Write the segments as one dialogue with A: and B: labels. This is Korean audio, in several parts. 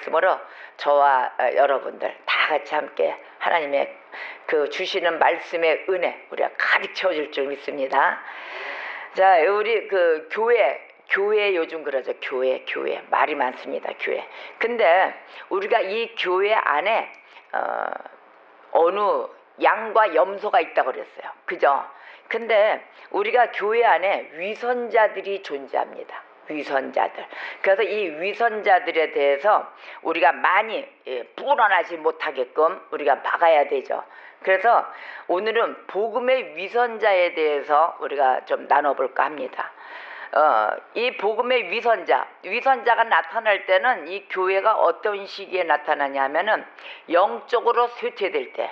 A: 말씀으로 저와 여러분들 다 같이 함께 하나님의 그 주시는 말씀의 은혜 우리가 가득 채워질 줄 믿습니다. 자, 우리 그 교회 요즘 그러죠. 교회 말이 많습니다. 교회. 근데 우리가 이 교회 안에 어느 양과 염소가 있다고 그랬어요. 그죠? 근데 우리가 교회 안에 위선자들이 존재합니다. 위선자들. 그래서 이 위선자들에 대해서 우리가 많이 불어나지 못하게끔 우리가 막아야 되죠. 그래서 오늘은 복음의 위선자에 대해서 우리가 좀 나눠볼까 합니다. 이 복음의 위선자가 나타날 때는 이 교회가 어떤 시기에 나타나냐 하면은 영적으로 쇠퇴될 때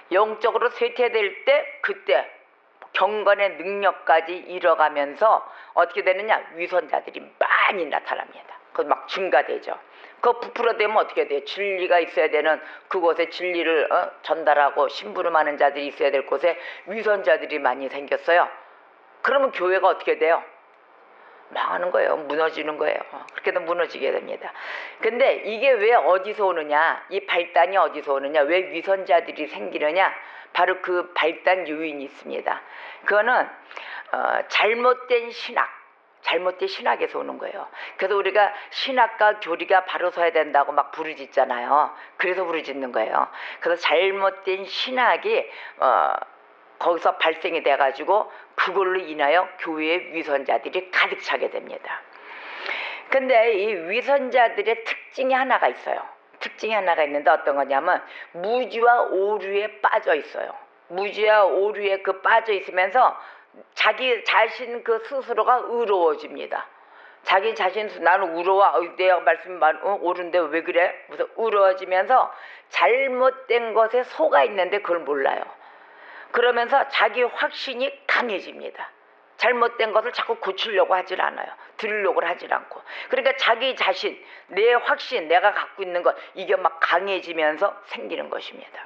A: 그때 경건의 능력까지 잃어가면서 어떻게 되느냐, 위선자들이 많이 나타납니다. 그 막 증가되죠. 그 부풀어되면 어떻게 돼요? 진리가 있어야 되는 그곳에 진리를 전달하고 심부름하는 자들이 있어야 될 곳에 위선자들이 많이 생겼어요. 그러면 교회가 어떻게 돼요? 망하는 거예요. 무너지는 거예요. 그렇게도 무너지게 됩니다. 근데 이게 왜 어디서 오느냐, 이 발단이 어디서 오느냐, 왜 위선자들이 생기느냐, 바로 그 발단 요인이 있습니다. 그거는 잘못된 신학에서 오는 거예요. 그래서 우리가 신학과 교리가 바로 서야 된다고 막 부르짖잖아요. 그래서 부르짖는 거예요. 그래서 잘못된 신학이 거기서 발생이 돼가지고 그걸로 인하여 교회의 위선자들이 가득 차게 됩니다. 근데 이 위선자들의 특징이 하나가 있어요. 특징이 하나가 있는데 어떤 거냐면 무지와 오류에 빠져 있어요. 무지와 오류에 빠져 있으면서 자기 자신 그 스스로가 의로워집니다. 자기 자신 나는 의로워. 내 말씀이 옳은데 왜 그래? 무슨 의로워지면서 잘못된 것에 속아 있는데 그걸 몰라요. 그러면서 자기 확신이 강해집니다. 잘못된 것을 자꾸 고치려고 하질 않아요. 들으려고 하질 않고. 그러니까 자기 자신, 내 확신, 내가 갖고 있는 것, 이게 막 강해지면서 생기는 것입니다.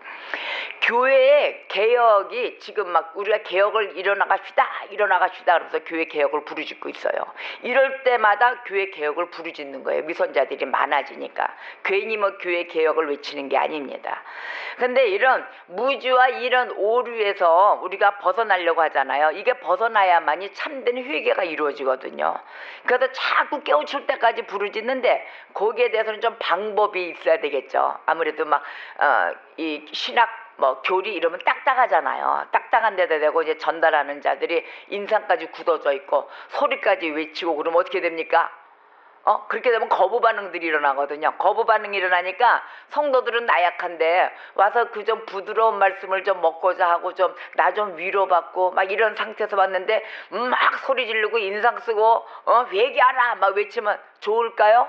A: 교회의 개혁이 지금 막 우리가 개혁을 일어나갑시다 그러면서 교회 개혁을 부르짖고 있어요. 이럴 때마다 교회 개혁을 부르짖는 거예요. 위선자들이 많아지니까. 괜히 뭐 교회 개혁을 외치는 게 아닙니다. 근데 이런 무지와 이런 오류에서 우리가 벗어나려고 하잖아요. 이게 벗어나야만이 참된 회개가 이루어지거든요. 그래서 자꾸 깨우칠 때까지 부르짖는데 거기에 대해서는 좀 방법이 있어야 되겠죠. 아무래도 막 이 신학 교리 이러면 딱딱하잖아요. 딱딱한 데다 대고 이제 전달하는 자들이 인상까지 굳어져 있고 소리까지 외치고 그러면 어떻게 됩니까? 그렇게 되면 거부 반응들이 일어나거든요. 거부 반응이 일어나니까 성도들은 나약한데 와서 그 좀 부드러운 말씀을 좀 먹고자 하고 좀 나 좀 위로받고 막 이런 상태에서 왔는데 막 소리 지르고 인상 쓰고 회개하라 막 외치면 좋을까요?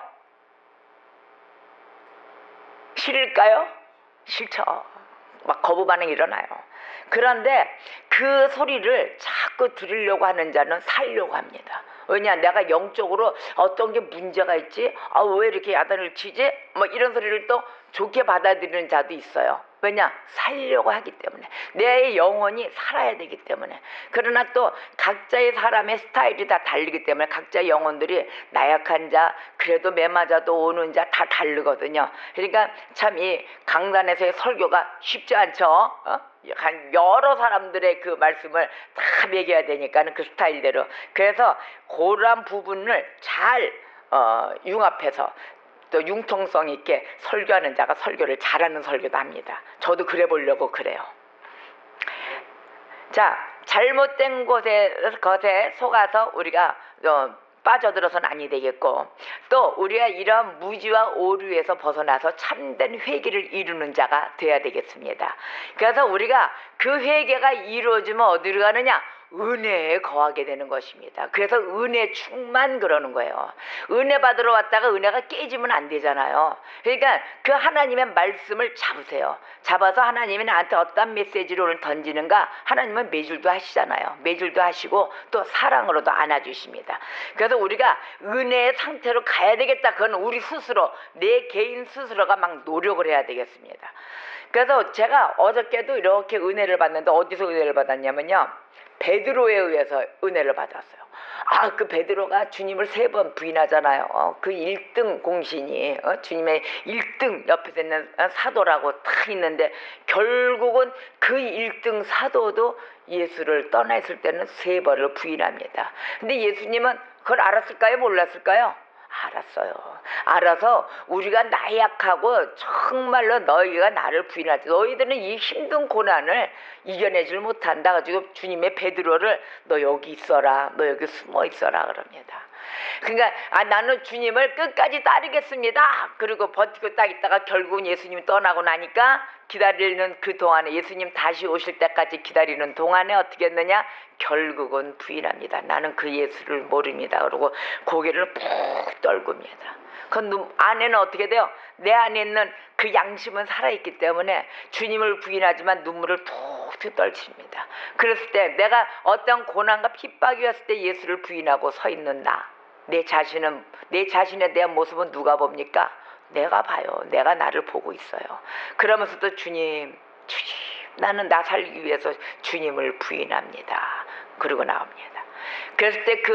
A: 싫을까요? 싫죠. 막 거부 반응이 일어나요. 그런데 그 소리를 자꾸 들으려고 하는 자는 살려고 합니다. 왜냐, 내가 영적으로 어떤 게 문제가 있지? 왜 이렇게 야단을 치지? 이런 소리를 또 좋게 받아들이는 자도 있어요. 왜냐, 살려고 하기 때문에. 내 영혼이 살아야 되기 때문에. 그러나 또 각자의 사람의 스타일이 다 다르기 때문에 각자의 영혼들이 나약한 자, 그래도 매 맞아도 오는 자 다 다르거든요. 그러니까 참 이 강단에서의 설교가 쉽지 않죠. 여러 사람들의 그 말씀을 다 매겨야 되니까는 그 스타일대로. 그래서 그런 부분을 잘 융합해서 또 융통성 있게 설교하는 자가 설교를 잘하는 설교도 합니다. 저도 그래 보려고 그래요. 자, 잘못된 것에 속아서 우리가 빠져들어서는 아니 되겠고, 또 우리가 이런 무지와 오류에서 벗어나서 참된 회개를 이루는 자가 되어야 되겠습니다. 그래서 우리가 그 회개가 이루어지면 어디로 가느냐? 은혜에 거하게 되는 것입니다. 그래서 은혜 충만 그러는 거예요. 은혜 받으러 왔다가 은혜가 깨지면 안 되잖아요. 그러니까 그 하나님의 말씀을 잡으세요. 잡아서 하나님이 나한테 어떤 메시지를 오늘 던지는가, 하나님은 매줄도 하시잖아요. 매줄도 하시고 또 사랑으로도 안아주십니다. 그래서 우리가 은혜의 상태로 가야 되겠다. 그건 우리 스스로, 내 개인 스스로가 막 노력을 해야 되겠습니다. 그래서 제가 어저께도 이렇게 은혜를 받는데 어디서 은혜를 받았냐면요, 베드로에 의해서 은혜를 받았어요. 그 베드로가 주님을 3번 부인하잖아요. 그 1등 공신이 주님의 1등 옆에 있는 사도라고 딱 있는데 결국은 그 1등 사도도 예수를 떠나 있을 때는 3번을 부인합니다. 근데 예수님은 그걸 알았을까요? 몰랐을까요? 알았어요. 알아서 우리가 나약하고 정말로 너희가 나를 부인할 때 너희들은 이 힘든 고난을 이겨내질 못한다 가지고 주님의 베드로를 너 여기 있어라, 너 여기 숨어 있어라 그럽니다. 그러니까 나는 주님을 끝까지 따르겠습니다. 그리고 버티고 딱 있다가 결국은 예수님 떠나고 나니까 기다리는 그 동안에 예수님 다시 오실 때까지 기다리는 동안에 어떻게 했느냐? 결국은 부인합니다. 나는 그 예수를 모릅니다. 그러고 고개를 푹 떨굽니다. 그 안에는 어떻게 돼요? 내 안에 있는 그 양심은 살아있기 때문에 주님을 부인하지만 눈물을 툭툭 떨칩니다. 그랬을 때 내가 어떤 고난과 핍박이 왔을 때 예수를 부인하고 서 있는 내 자신에 대한 모습은 누가 봅니까? 내가 봐요. 내가 나를 보고 있어요. 그러면서도 주님 나는 나 살기 위해서 주님을 부인합니다. 그러고 나옵니다. 그랬을 때 그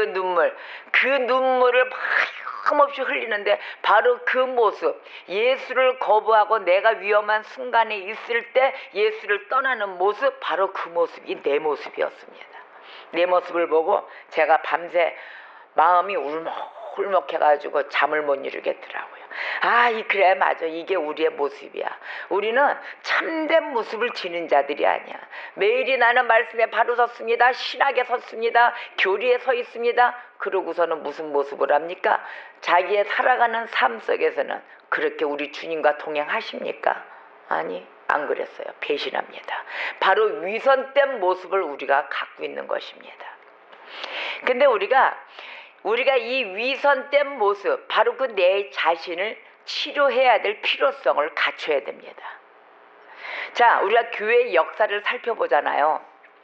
A: 눈물을 힘없이 흘리는데 바로 그 모습, 예수를 거부하고 내가 위험한 순간에 있을 때 예수를 떠나는 모습, 바로 그 모습이 내 모습이었습니다. 내 모습을 보고 제가 밤새 마음이 울먹해가지고 잠을 못 이루겠더라고요. 그래 맞아, 이게 우리의 모습이야. 우리는 참된 모습을 지닌 자들이 아니야. 매일이 나는 말씀에 바로 섰습니다, 신학에 섰습니다, 교리에 서 있습니다. 그러고서는 무슨 모습을 합니까? 자기의 살아가는 삶 속에서는 그렇게 우리 주님과 동행하십니까? 아니, 안 그랬어요. 배신합니다. 바로 위선된 모습을 우리가 갖고 있는 것입니다. 근데 우리가 이 위선된 모습, 바로 그 내 자신을 치료해야 될 필요성을 갖춰야 됩니다. 자, 우리가 교회의 역사를 살펴보잖아요.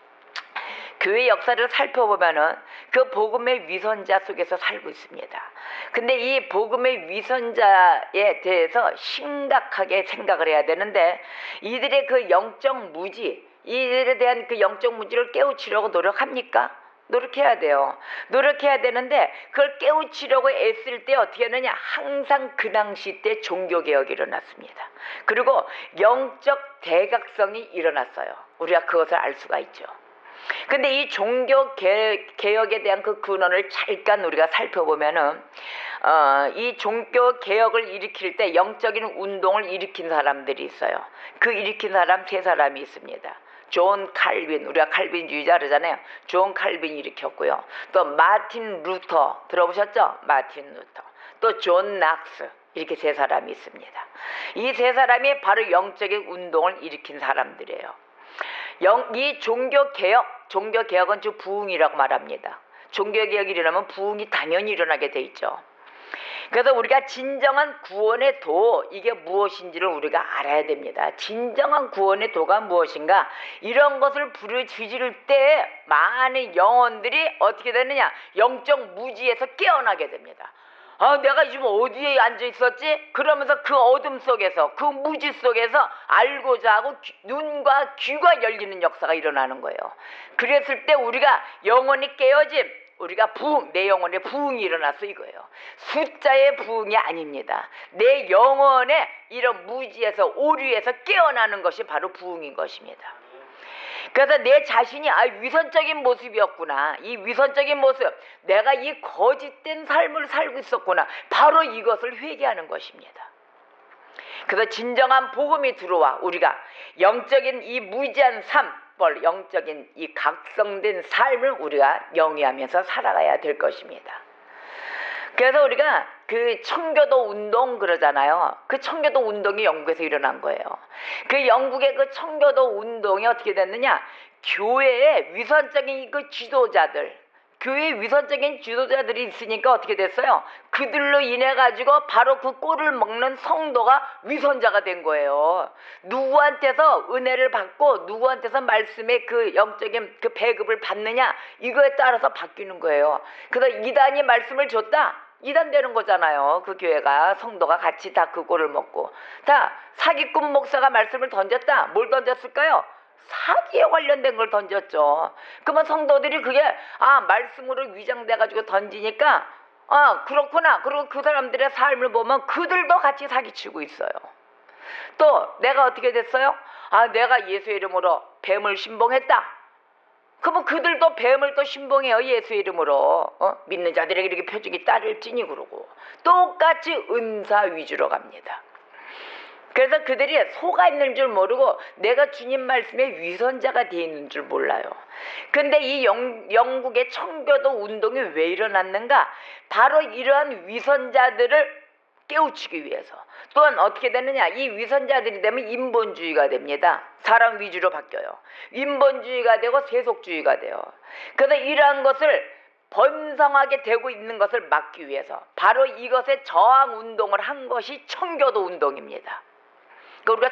A: 교회의 역사를 살펴보면은 그 복음의 위선자 속에서 살고 있습니다. 근데 이 복음의 위선자에 대해서 심각하게 생각을 해야 되는데 이들의 그 영적 무지, 이들에 대한 그 영적 무지를 깨우치려고 노력합니까? 노력해야 돼요. 노력해야 되는데 그걸 깨우치려고 애쓸 때 어떻게 하느냐? 항상 그 당시 때 종교개혁이 일어났습니다. 그리고 영적 대각성이 일어났어요. 우리가 그것을 알 수가 있죠. 근데 이 종교개혁에 대한 그 근원을 잠깐 우리가 살펴보면은 이 종교개혁을 일으킬 때 영적인 운동을 일으킨 사람들이 있어요. 그 일으킨 사람 3사람이 있습니다. 존 칼빈, 우리가 칼빈주의자 그러잖아요. 존 칼빈이 일으켰고요. 또 마틴 루터 들어보셨죠? 마틴 루터. 또 존 낙스, 이렇게 3사람이 있습니다. 이 3사람이 바로 영적인 운동을 일으킨 사람들이에요. 이 종교개혁은 즉 부흥이라고 말합니다. 종교개혁이 일어나면 부흥이 당연히 일어나게 돼 있죠. 그래서 우리가 진정한 구원의 도, 이게 무엇인지를 우리가 알아야 됩니다. 진정한 구원의 도가 무엇인가? 이런 것을 부르짖을 때 많은 영혼들이 어떻게 되느냐? 영적 무지에서 깨어나게 됩니다. 내가 지금 어디에 앉아 있었지? 그러면서 그 어둠 속에서, 그 무지 속에서 알고자 하고 눈과 귀가 열리는 역사가 일어나는 거예요. 그랬을 때 우리가 영혼이 깨어짐, 우리가 내 영혼에 부흥이 일어났어 이거예요. 숫자의 부흥이 아닙니다. 내 영혼에 이런 무지에서 오류에서 깨어나는 것이 바로 부흥인 것입니다. 그래서 내 자신이 위선적인 모습이었구나. 이 위선적인 모습, 내가 이 거짓된 삶을 살고 있었구나. 바로 이것을 회개하는 것입니다. 그래서 진정한 복음이 들어와 우리가 영적인 이 무지한 삶, 영적인 이 각성된 삶을 우리가 영위하면서 살아가야 될 것입니다. 그래서 우리가 그 청교도 운동 그러잖아요. 그 청교도 운동이 영국에서 일어난 거예요. 그 영국의 그 청교도 운동이 어떻게 됐느냐? 교회에 위선적인 그 지도자들, 교회에 위선적인 지도자들이 있으니까 어떻게 됐어요? 그들로 인해 가지고 바로 그 꼴을 먹는 성도가 위선자가 된 거예요. 누구한테서 은혜를 받고 누구한테서 말씀의 그 영적인 그 배급을 받느냐, 이거에 따라서 바뀌는 거예요. 그래서 이단이 말씀을 줬다, 이단 되는 거잖아요. 그 교회가, 성도가 같이 다 그 꼴을 먹고. 다 사기꾼 목사가 말씀을 던졌다, 뭘 던졌을까요? 사기에 관련된 걸 던졌죠. 그러면 성도들이 그게 말씀으로 위장돼 가지고 던지니까 그렇구나. 그리고 그 사람들의 삶을 보면 그들도 같이 사기치고 있어요. 또 내가 어떻게 됐어요? 내가 예수의 이름으로 뱀을 신봉했다. 그러면 그들도 뱀을 또 신봉해요. 예수의 이름으로. 믿는 자들에게 이렇게 표적이 따를지니 그러고 똑같이 은사 위주로 갑니다. 그래서 그들이 속아 있는 줄 모르고 내가 주님 말씀의 위선자가 되어 있는 줄 몰라요. 근데 이 영국의 청교도 운동이 왜 일어났는가? 바로 이러한 위선자들을 깨우치기 위해서. 또한 어떻게 되느냐? 이 위선자들이 되면 인본주의가 됩니다. 사람 위주로 바뀌어요. 인본주의가 되고 세속주의가 돼요. 그래서 이러한 것을 번성하게 되고 있는 것을 막기 위해서 바로 이것에 저항 운동을 한 것이 청교도 운동입니다. 우리가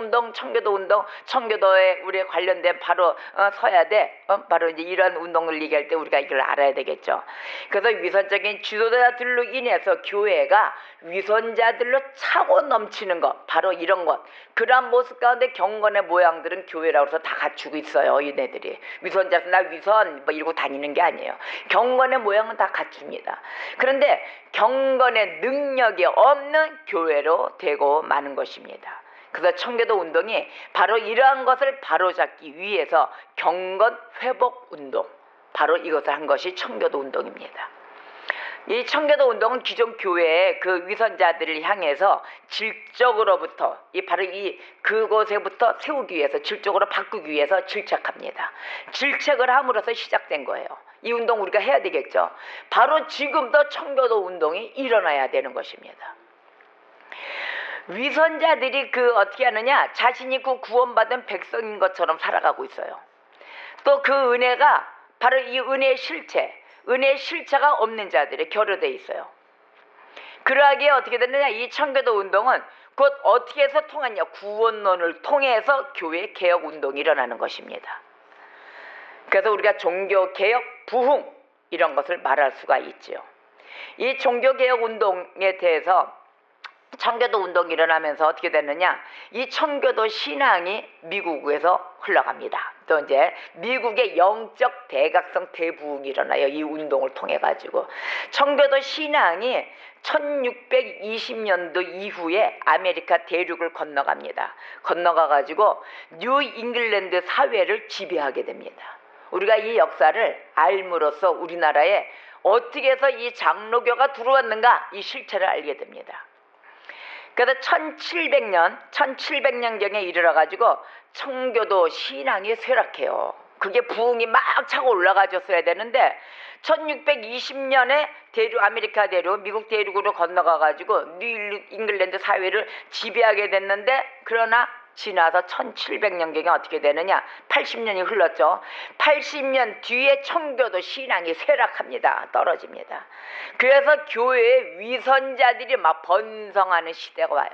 A: 청교도에 우리에 관련된 바로 서야 돼. 바로 이제 이런 운동을 얘기할 때 우리가 이걸 알아야 되겠죠. 그래서 위선적인 지도자들로 인해서 교회가 위선자들로 차고 넘치는 것, 바로 이런 것. 그러한 모습 가운데 경건의 모양들은 교회라고 해서 다 갖추고 있어요. 얘네들이 위선자서 나 위선 이러고 다니는 게 아니에요. 경건의 모양은 다 갖춥니다. 그런데 경건의 능력이 없는 교회로 되고 마는 것입니다. 그래서 청교도 운동이 바로 이러한 것을 바로잡기 위해서 경건 회복 운동, 바로 이것을 한 것이 청교도 운동입니다. 이 청교도 운동은 기존 교회의 그 위선자들을 향해서 질적으로부터 바로 그곳에부터 세우기 위해서, 질적으로 바꾸기 위해서 질책합니다. 질책을 함으로써 시작된 거예요. 이 운동 우리가 해야 되겠죠. 바로 지금도 청교도 운동이 일어나야 되는 것입니다. 위선자들이 어떻게 하느냐? 자신이 그 구원받은 백성인 것처럼 살아가고 있어요. 또 그 은혜가 바로 이 은혜의 실체가 없는 자들에 결여되어 있어요. 그러하기에 어떻게 됐느냐? 이 청교도 운동은 곧 어떻게 해서 통하냐? 구원론을 통해서 교회 개혁 운동이 일어나는 것입니다. 그래서 우리가 종교개혁 부흥 이런 것을 말할 수가 있지요. 이 종교개혁 운동에 대해서 청교도 운동이 일어나면서 어떻게 됐느냐? 이 청교도 신앙이 미국에서 흘러갑니다. 또 이제 미국의 영적 대각성 대부흥이 일어나요. 이 운동을 통해 가지고 청교도 신앙이 1620년도 이후에 아메리카 대륙을 건너갑니다. 건너가 가지고 뉴 잉글랜드 사회를 지배하게 됩니다. 우리가 이 역사를 알므로써 우리나라에 어떻게 해서 이 장로교가 들어왔는가 이 실체를 알게 됩니다. 그래서 1700년경에 이르러가지고 청교도 신앙이 쇠락해요. 그게 부흥이 막 차고 올라가졌어야 되는데 1620년에 아메리카 대륙, 미국 대륙으로 건너가가지고 뉴 잉글랜드 사회를 지배하게 됐는데 그러나 지나서 1700년경에 어떻게 되느냐? 80년이 흘렀죠. 80년 뒤에 청교도 신앙이 쇠락합니다. 떨어집니다. 그래서 교회의 위선자들이 막 번성하는 시대가 와요.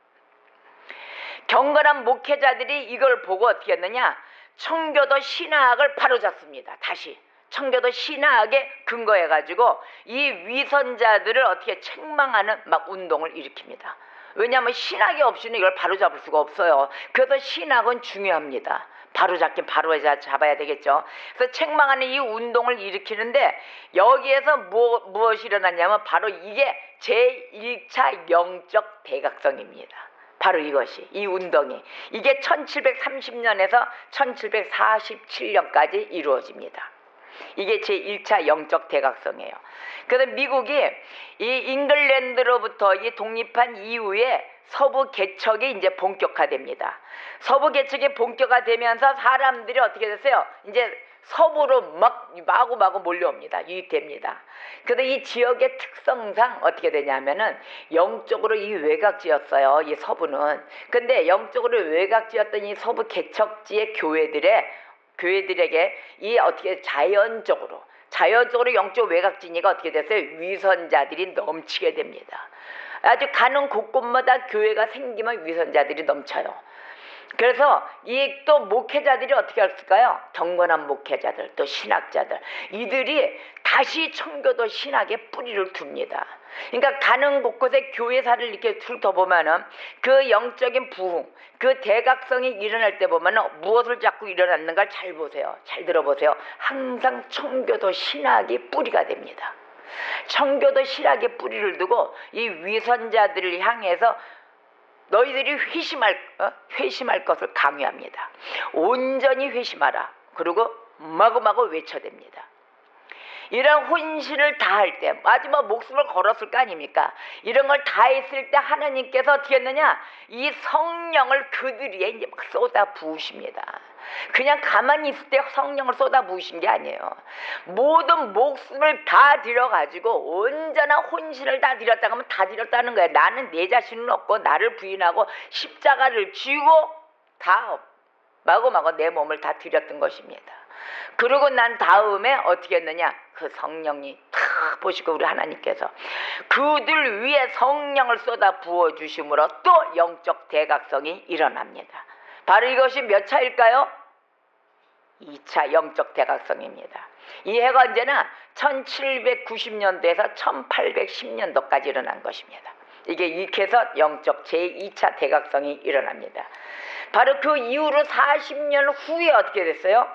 A: 경건한 목회자들이 이걸 보고 어떻게 했느냐? 청교도 신학을 바로잡습니다. 다시 청교도 신학에 근거해가지고 이 위선자들을 어떻게 책망하는 막 운동을 일으킵니다. 왜냐하면 신학이 없이는 이걸 바로잡을 수가 없어요. 그래서 신학은 중요합니다. 바로잡아야 되겠죠. 그래서 책망하는 이 운동을 일으키는데 여기에서 무엇이 일어났냐면 바로 이게 제1차 영적 대각성입니다. 바로 이것이, 이 운동이 이게 1730년에서 1747년까지 이루어집니다. 이게 제1차 영적 대각성이에요. 그래서 미국이 이 잉글랜드로부터 이 독립한 이후에 서부 개척이 이제 본격화됩니다. 서부 개척이 본격화되면서 사람들이 어떻게 됐어요? 이제 서부로 마구마구 몰려옵니다. 유입됩니다. 그래서 이 지역의 특성상 어떻게 되냐면은 영적으로 이 외곽지였어요. 이 서부는. 근데 영적으로 외곽지였던 이 서부 개척지의 교회들에게 이 어떻게 자연적으로 영적 외곽지니까 어떻게 됐어요? 위선자들이 넘치게 됩니다. 아주 가는 곳곳마다 교회가 생기면 위선자들이 넘쳐요. 그래서 이 또 목회자들이 어떻게 했을까요? 경건한 목회자들, 또 신학자들, 이들이 다시 청교도 신학에 뿌리를 둡니다. 그러니까 가는 곳곳에 교회사를 이렇게 훑어보면은 그 영적인 부흥, 그 대각성이 일어날 때 보면은 무엇을 자꾸 일어났는 걸 잘 보세요. 잘 들어보세요. 항상 청교도 신학이 뿌리가 됩니다. 청교도 신학에 뿌리를 두고 이 위선자들을 향해서 너희들이 회심할 것을 강요합니다. 온전히 회심하라. 그리고 마구마구 외쳐댑니다. 이런 혼신을 다할 때, 마지막 목숨을 걸었을 거 아닙니까? 이런 걸 다 했을 때 하나님께서 어떻게 했느냐? 이 성령을 그들에게 이제 막 쏟아 부으십니다. 그냥 가만히 있을 때 성령을 쏟아 부으신 게 아니에요. 모든 목숨을 다 들여가지고 온전한 혼신을 다 들였다 하면 다 들였다는 거예요. 나는 내 자신은 없고 나를 부인하고 십자가를 쥐고 다 마구마구 내 몸을 다 들였던 것입니다. 그러고 난 다음에 어떻게 했느냐? 그 성령이 탁 보시고 우리 하나님께서 그들 위에 성령을 쏟아 부어주심으로 또 영적 대각성이 일어납니다. 바로 이것이 몇 차일까요? 2차 영적 대각성입니다. 이 해가 언제나 1790년도에서 1810년도까지 일어난 것입니다. 이게 이렇게 해서 영적 제2차 대각성이 일어납니다. 바로 그 이후로 40년 후에 어떻게 됐어요?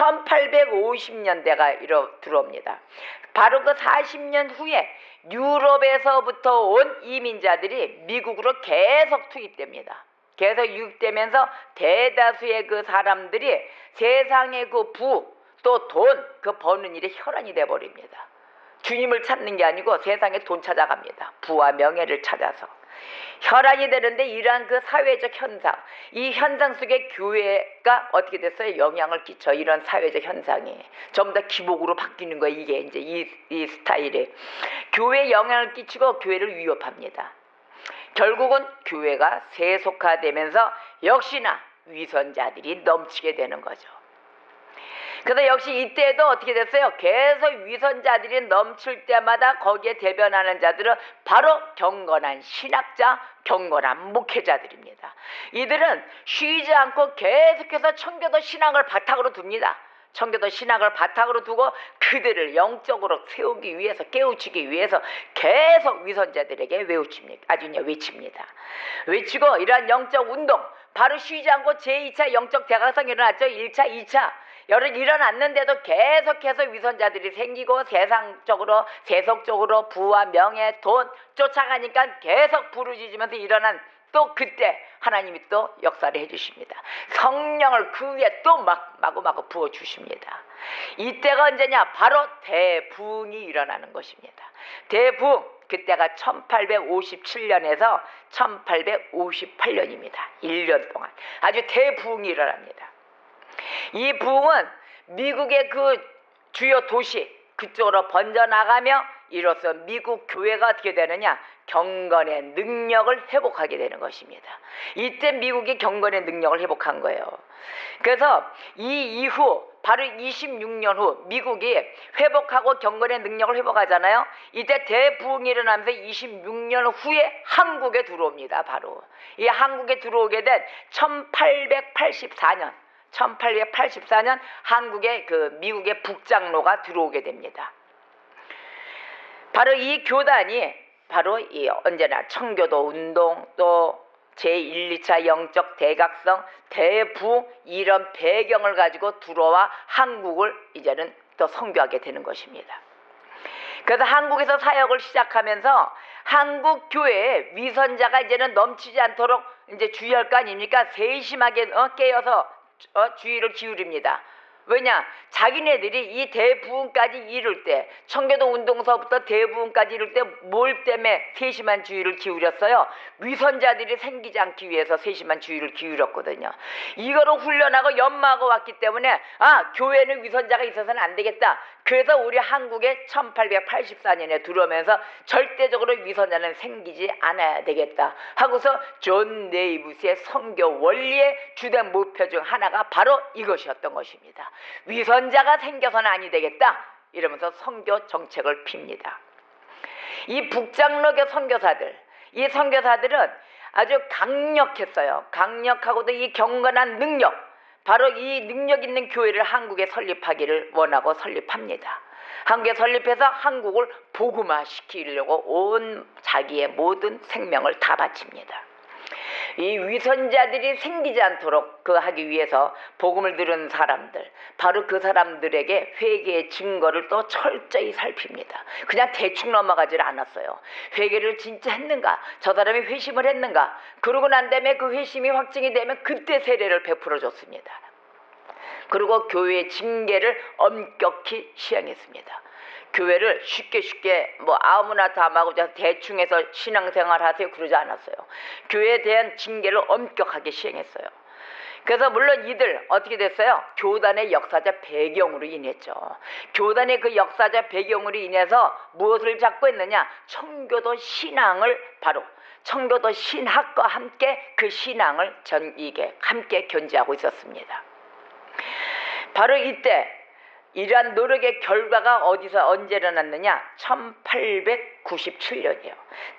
A: 1850년대가 들어옵니다. 바로 그 40년 후에 유럽에서부터 온 이민자들이 미국으로 계속 투입됩니다. 계속 유입되면서 대다수의 그 사람들이 세상의 그 부, 또 돈, 그 버는 일에 혈안이 돼버립니다. 주님을 찾는 게 아니고 세상에 돈 찾아갑니다. 부와 명예를 찾아서. 혈안이 되는데 이러한 그 사회적 현상, 이 현상 속에 교회가 어떻게 됐어요? 영향을 끼쳐. 이런 사회적 현상이 전부 다 기복으로 바뀌는 거예요. 이게 이제 이 스타일이 교회에 영향을 끼치고 교회를 위협합니다. 결국은 교회가 세속화되면서 역시나 위선자들이 넘치게 되는 거죠. 그래서 역시 이때도 어떻게 됐어요? 계속 위선자들이 넘칠 때마다 거기에 대변하는 자들은 바로 경건한 신학자, 경건한 목회자들입니다. 이들은 쉬지 않고 계속해서 청교도 신학을 바탕으로 둡니다. 청교도 신학을 바탕으로 두고 그들을 영적으로 세우기 위해서, 깨우치기 위해서 계속 위선자들에게 외칩니다. 외치고 이러한 영적 운동, 바로 쉬지 않고 제2차 영적 대각성이 일어났죠. 1차, 2차. 일어났는데도 계속해서 위선자들이 생기고 세속적으로 부와 명예, 돈 쫓아가니까 계속 부르짖으면서 일어난 또 그때 하나님이 또 역사를 해주십니다. 성령을 그 위에 또 마구마구 부어주십니다. 이때가 언제냐? 바로 대부흥이 일어나는 것입니다. 대부흥, 그때가 1857년에서 1858년입니다. 1년 동안 아주 대부흥이 일어납니다. 이 부흥은 미국의 그 주요 도시 그쪽으로 번져나가며 이로써 미국 교회가 어떻게 되느냐? 경건의 능력을 회복하게 되는 것입니다. 이때 미국이 경건의 능력을 회복한 거예요. 그래서 이 이후 바로 26년 후 미국이 회복하고 경건의 능력을 회복하잖아요. 이때 대부흥이 일어나면서 26년 후에 한국에 들어옵니다. 바로 이 한국에 들어오게 된 1884년 한국의 그 미국의 북장로가 들어오게 됩니다. 바로 이 교단이 바로 이 언제나 청교도 운동, 또 제1, 2차 영적 대각성, 대부흥 이런 배경을 가지고 들어와 한국을 이제는 또 선교하게 되는 것입니다. 그래서 한국에서 사역을 시작하면서 한국 교회에 위선자가 이제는 넘치지 않도록 이제 주의할 거 아닙니까? 세심하게 깨어서 주의를 기울입니다. 왜냐? 자기네들이 이 대부흥까지 이룰 때, 청교도 운동서부터 대부흥까지 이룰 때 뭘 때문에 세심한 주의를 기울였어요? 위선자들이 생기지 않기 위해서 세심한 주의를 기울였거든요. 이거로 훈련하고 연마하고 왔기 때문에 교회는 위선자가 있어서는 안 되겠다. 그래서 우리 한국에 1884년에 들어오면서 절대적으로 위선자는 생기지 않아야 되겠다 하고서 존 네이부스의 선교 원리의 주된 목표 중 하나가 바로 이것이었던 것입니다. 위선자가 생겨서는 아니 되겠다 이러면서 선교 정책을 핍니다. 이 북장로교 선교사들, 이 선교사들은 아주 강력했어요. 강력하고도 이 경건한 능력, 바로 이 능력 있는 교회를 한국에 설립하기를 원하고 설립합니다. 한국에 설립해서 한국을 복음화시키려고 온 자기의 모든 생명을 다 바칩니다. 이 위선자들이 생기지 않도록 그 하기 위해서 복음을 들은 사람들, 바로 그 사람들에게 회개의 증거를 또 철저히 살핍니다. 그냥 대충 넘어가질 않았어요. 회개를 진짜 했는가? 저 사람이 회심을 했는가? 그러고 난 다음에 그 회심이 확증이 되면 그때 세례를 베풀어 줬습니다. 그리고 교회의 징계를 엄격히 시행했습니다. 교회를 쉽게 뭐 아무나 다 마구 대충 해서 신앙생활 하세요 그러지 않았어요. 교회에 대한 징계를 엄격하게 시행했어요. 그래서 물론 이들 어떻게 됐어요? 교단의 역사적 배경으로 인했죠. 교단의 그 역사적 배경으로 인해서 무엇을 잡고 있느냐? 청교도 신앙을, 바로 청교도 신학과 함께 그 신앙을 이게 함께 견지하고 있었습니다. 바로 이때 이러한 노력의 결과가 어디서 언제 일어났느냐? 1897년이에요.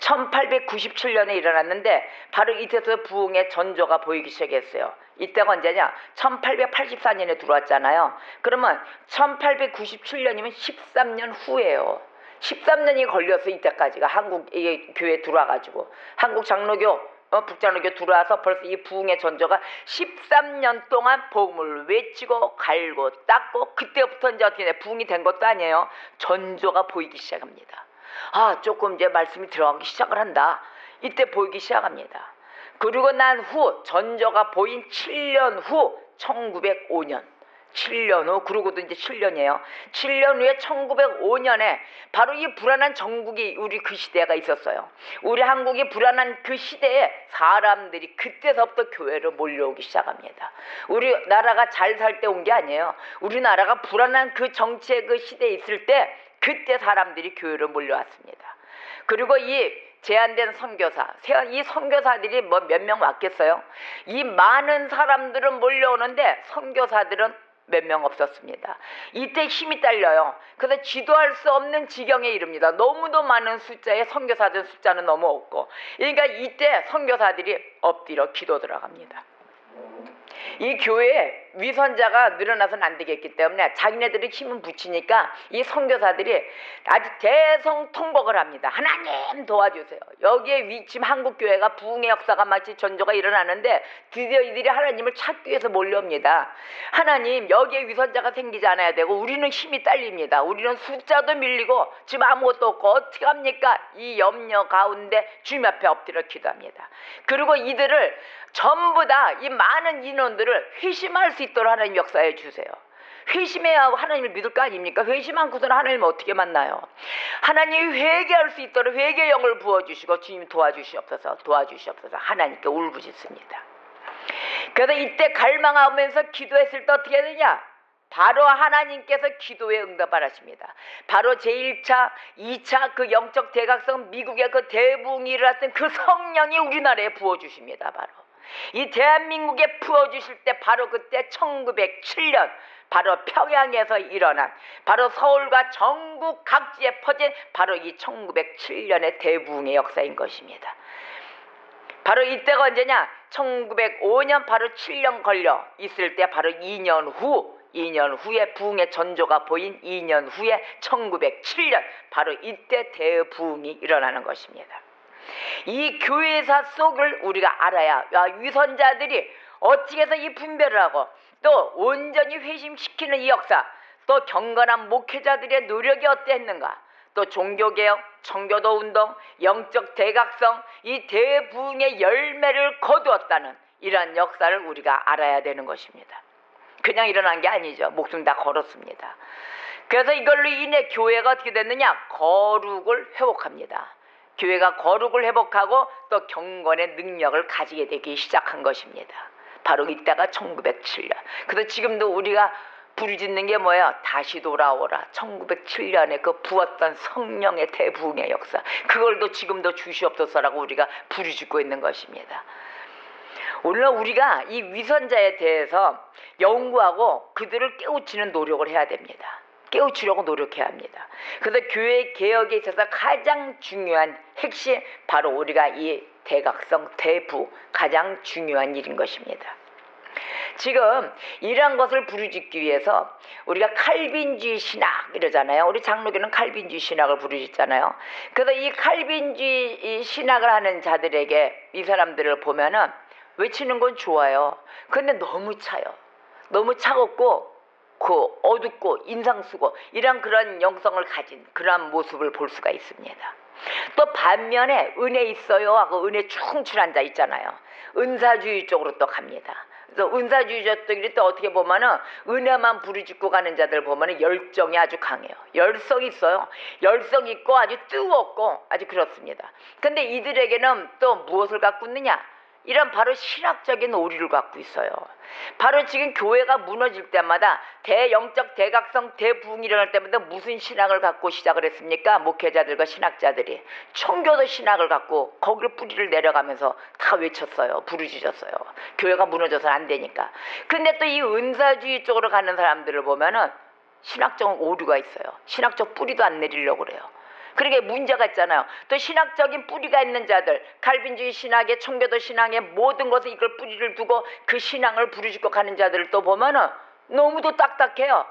A: 1897년에 일어났는데 바로 이때서 부흥의 전조가 보이기 시작했어요. 이때가 언제냐? 1884년에 들어왔잖아요. 그러면 1897년이면 13년 후예요. 13년이 걸려서 이때까지가 한국 교회에 들어와가지고 한국 장로교 북장로교 들어와서 벌써 이 부흥의 전조가 13년 동안 복음을 외치고 갈고 닦고, 그때부터 이제 어떻게 부흥이 된 것도 아니에요. 전조가 보이기 시작합니다. 조금 이제 말씀이 들어가기 시작을 한다. 이때 보이기 시작합니다. 그리고 난 후 전조가 보인 7년 후 1905년 7년 후, 그러고도 이제 7년이에요. 7년 후에 1905년에 바로 이 불안한 정국이 우리 그 시대가 있었어요. 우리 한국이 불안한 그 시대에 사람들이 그때서부터 교회로 몰려오기 시작합니다. 우리나라가 잘 살 때 온 게 아니에요. 우리나라가 불안한 그 정치의 그 시대에 있을 때 그때 사람들이 교회로 몰려왔습니다. 그리고 이 제한된 선교사, 이 선교사들이 뭐 몇 명 왔겠어요? 이 많은 사람들은 몰려오는데 선교사들은 몇 명 없었습니다. 이때 힘이 딸려요. 그래서 지도할 수 없는 지경에 이릅니다. 너무도 많은 숫자에 선교사들 숫자는 너무 없고, 그러니까 이때 선교사들이 엎드려 기도 들어갑니다. 이 교회에 위선자가 늘어나서는 안 되겠기 때문에 자기네들이 힘을 붙이니까 이 선교사들이 아주 대성통곡을 합니다. 하나님 도와주세요. 여기에 지금 한국교회가 부흥의 역사가 마치 전조가 일어나는데 드디어 이들이 하나님을 찾기 위해서 몰려옵니다. 하나님, 여기에 위선자가 생기지 않아야 되고 우리는 힘이 딸립니다. 우리는 숫자도 밀리고 지금 아무것도 없고 어떻게 합니까? 이 염려 가운데 주님 앞에 엎드려 기도합니다. 그리고 이들을 전부 다 이 많은 인원들을 회심할 수 있도록 하나님 역사해 주세요. 회심해야 하나님을 믿을 거 아닙니까? 회심 않고서는 하나님을 어떻게 만나요? 하나님이 회개할 수 있도록 회개의 영을 부어주시고 주님 도와주시옵소서 하나님께 울부짖습니다. 그래서 이때 갈망하면서 기도했을 때 어떻게 되냐? 바로 하나님께서 기도에 응답을 하십니다. 바로 제1차, 2차 그 영적 대각성, 미국의 그 대부흥이 일어났던 그 성령이 우리나라에 부어주십니다. 바로 이 대한민국에 부어주실 때 바로 그때 1907년 바로 평양에서 일어난, 바로 서울과 전국 각지에 퍼진 바로 이 1907년의 대부흥의 역사인 것입니다. 바로 이때가 언제냐? 1905년 바로 7년 걸려 있을 때 바로 2년 후에 부흥의 전조가 보인 2년 후에 1907년 바로 이때 대부흥이 일어나는 것입니다. 이 교회사 속을 우리가 알아야 위선자들이 어떻게 해서 이 분별을 하고 또 온전히 회심시키는 이 역사, 또 경건한 목회자들의 노력이 어땠는가, 또 종교개혁, 청교도 운동, 영적 대각성, 이 대부흥의 열매를 거두었다는 이러한 역사를 우리가 알아야 되는 것입니다. 그냥 일어난 게 아니죠. 목숨 다 걸었습니다. 그래서 이걸로 인해 교회가 어떻게 됐느냐? 거룩을 회복합니다. 교회가 거룩을 회복하고 또 경건의 능력을 가지게 되기 시작한 것입니다. 바로 이때가 1907년. 그래서 지금도 우리가 부르짖는 게 뭐예요? 다시 돌아오라. 1907년에 그 부었던 성령의 대부흥의 역사, 그걸도 지금도 주시옵소서라고 우리가 부르짖고 있는 것입니다. 오늘 우리가 이 위선자에 대해서 연구하고 그들을 깨우치는 노력을 해야 됩니다. 깨우치려고 노력해야 합니다. 그래서 교회 개혁에 있어서 가장 중요한 핵심, 바로 우리가 이 대각성, 대부, 가장 중요한 일인 것입니다. 지금 이러한 것을 부르짖기 위해서 우리가 칼빈주의 신학 이러잖아요. 우리 장로교는 칼빈주의 신학을 부르짖잖아요. 그래서 이 칼빈주의 신학을 하는 자들에게 이 사람들을 보면은 외치는 건 좋아요. 근데 너무 차요. 너무 차갑고 어둡고 인상 쓰고 이런 그런 영성을 가진 그러한 모습을 볼 수가 있습니다. 또 반면에 은혜 있어요 하고 은혜 충출한 자 있잖아요. 은사주의 쪽으로 또 갑니다. 그래서 은사주의자들이 또 어떻게 보면은 은혜만 부르짖고 가는 자들 보면은 열정이 아주 강해요. 열성이 있어요. 열성 있고 아주 뜨겁고 아주 그렇습니다. 근데 이들에게는 또 무엇을 갖고 있느냐? 이런 바로 신학적인 오류를 갖고 있어요. 바로 지금 교회가 무너질 때마다 대영적 대각성 대부흥이 일어날 때마다 무슨 신학을 갖고 시작을 했습니까? 목회자들과 신학자들이 청교도 신학을 갖고 거기를 뿌리를 내려가면서 다 외쳤어요. 부르짖었어요. 교회가 무너져서는 안 되니까. 근데 또 이 은사주의 쪽으로 가는 사람들을 보면은 신학적 오류가 있어요. 신학적 뿌리도 안 내리려고 그래요. 그러게 문제가 있잖아요. 또 신학적인 뿌리가 있는 자들, 칼빈주의 신학의 청교도 신앙의 모든 것에 이걸 뿌리를 두고 그 신앙을 부르짖고 가는 자들을 또 보면은 너무도 딱딱해요.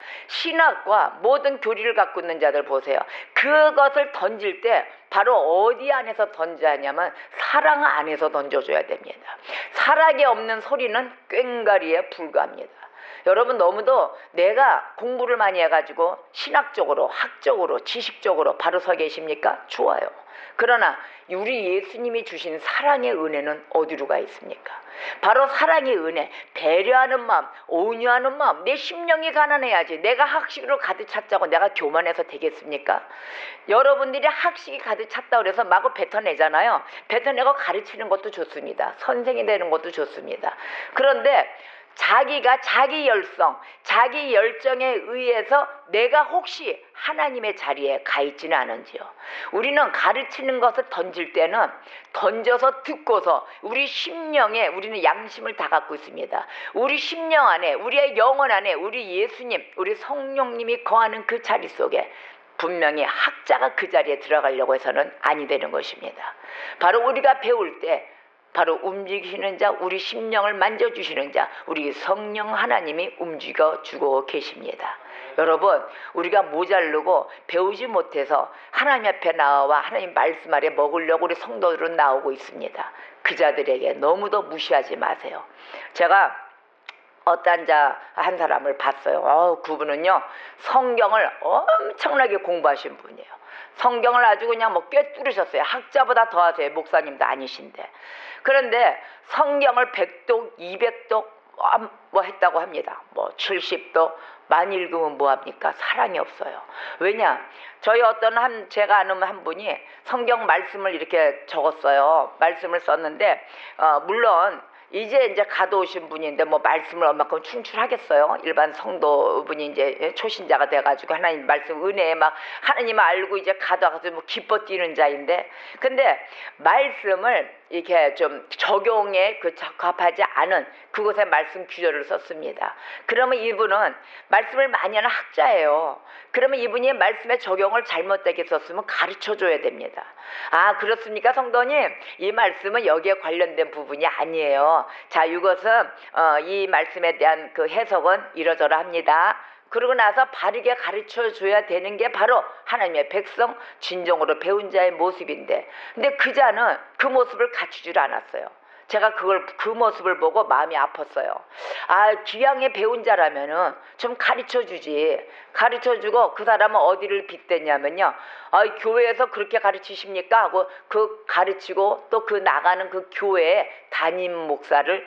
A: 신학과 모든 교리를 갖고 있는 자들 보세요. 그것을 던질 때 바로 어디 안에서 던져야 하냐면 사랑 안에서 던져줘야 됩니다. 사랑이 없는 소리는 꽹과리에 불과합니다. 여러분 너무도 내가 공부를 많이 해가지고 신학적으로 학적으로 지식적으로 바로 서 계십니까? 좋아요. 그러나 우리 예수님이 주신 사랑의 은혜는 어디로 가 있습니까? 바로 사랑의 은혜, 배려하는 마음, 온유하는 마음. 내 심령이 가난해야지. 내가 학식으로 가득 찼자고 내가 교만해서 되겠습니까? 여러분들이 학식이 가득 찼다고 그래서 마구 뱉어내잖아요. 뱉어내고 가르치는 것도 좋습니다. 선생이 되는 것도 좋습니다. 그런데 자기가 자기 열성, 자기 열정에 의해서 내가 혹시 하나님의 자리에 가 있지는 않은지요. 우리는 가르치는 것을 던질 때는 던져서 듣고서 우리 심령에 우리는 양심을 다 갖고 있습니다. 우리 심령 안에, 우리의 영혼 안에 우리 예수님, 우리 성령님이 거하는 그 자리 속에 분명히 학자가 그 자리에 들어가려고 해서는 아니 되는 것입니다. 바로 우리가 배울 때 바로 움직이시는 자, 우리 심령을 만져주시는 자, 우리 성령 하나님이 움직여주고 계십니다. 여러분, 우리가 모자르고 배우지 못해서 하나님 앞에 나와 하나님 말씀 아래 먹으려고 우리 성도들은 나오고 있습니다. 그 자들에게 너무도 무시하지 마세요. 제가 어떤 자 한 사람을 봤어요. 그분은요 성경을 엄청나게 공부하신 분이에요. 성경을 아주 그냥 뭐 꿰뚫으셨어요. 학자보다 더하세요. 목사님도 아니신데. 그런데 성경을 100독, 200독 뭐 했다고 합니다. 뭐 70독 많이 읽으면 뭐합니까? 사랑이 없어요. 왜냐? 저희 어떤 제가 아는 한 분이 성경 말씀을 이렇게 적었어요. 말씀을 썼는데 물론 이제 가둬오신 분인데 뭐 말씀을 얼마큼 충출하겠어요? 일반 성도분이 이제 초신자가 돼가지고 하나님 말씀 은혜에 막 하나님 알고 이제 가둬가지고 뭐 기뻐 뛰는 자인데, 근데 말씀을 이렇게 좀 적용에 적합하지 않은 그곳에 말씀 규절을 썼습니다. 그러면 이분은 말씀을 많이 하는 학자예요. 그러면 이분이 말씀의 적용을 잘못되게 썼으면 가르쳐줘야 됩니다. 아, 그렇습니까 성도님? 이 말씀은 여기에 관련된 부분이 아니에요. 자, 이것은 이 말씀에 대한 그 해석은 이러저러합니다. 그러고 나서 바르게 가르쳐줘야 되는 게 바로 하나님의 백성 진정으로 배운 자의 모습인데, 근데 그 자는 그 모습을 갖추질 않았어요. 제가 그 모습을 보고 마음이 아팠어요. 아, 귀양에 배운 자라면은 좀 가르쳐주지. 가르쳐주고 그 사람은 어디를 빗대냐면요. 교회에서 그렇게 가르치십니까? 하고 그 가르치고 또 그 나가는 그 교회의 담임 목사를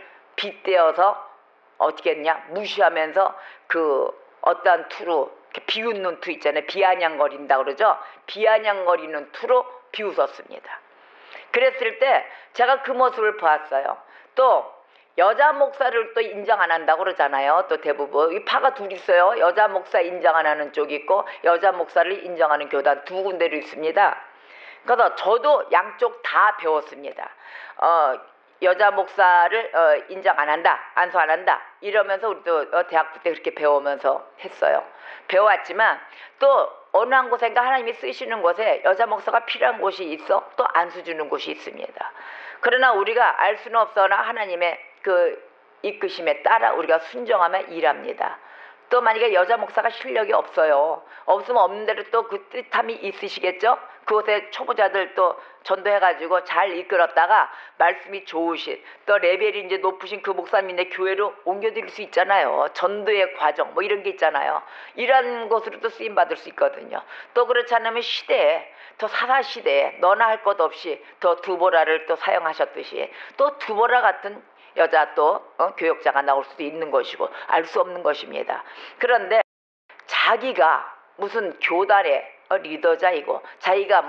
A: 빗대어서 어떻게 했냐? 무시하면서 그 어떠한 투로 비웃는 투 있잖아요. 비아냥거린다 그러죠. 비아냥거리는 투로 비웃었습니다. 그랬을 때 제가 그 모습을 보았어요. 또 여자 목사를 또 인정 안 한다고 그러잖아요. 또 대부분 이 파가 둘 있어요. 여자 목사 인정 안 하는 쪽이 있고 여자 목사를 인정하는 교단 두 군데로 있습니다. 그래서 저도 양쪽 다 배웠습니다. 여자 목사를 인정 안 한다, 안수 안 한다 이러면서 우리도 대학부 때 그렇게 배우면서 했어요. 배워왔지만 또 어느 한 곳인가 하나님이 쓰시는 곳에 여자 목사가 필요한 곳이 있어 또 안 써주는 곳이 있습니다. 그러나 우리가 알 수는 없으나 하나님의 그 이끄심에 따라 우리가 순종하며 일합니다. 또 만약에 여자 목사가 실력이 없어요. 없으면 없는 대로 또 그 뜻함이 있으시겠죠? 그곳에 초보자들 또 전도해가지고 잘 이끌었다가 말씀이 좋으신 또 레벨이 이제 높으신 그 목사님의 교회로 옮겨드릴 수 있잖아요. 전도의 과정 뭐 이런 게 있잖아요. 이런 곳으로도 쓰임 받을 수 있거든요. 또 그렇지 않으면 시대에 또 사사 시대에 너나 할 것 없이 또 두보라를 또 사용하셨듯이 또 두보라 같은 여자 또 교역자가 나올 수도 있는 것이고 알 수 없는 것입니다. 그런데 자기가 무슨 교단의 리더자이고 자기가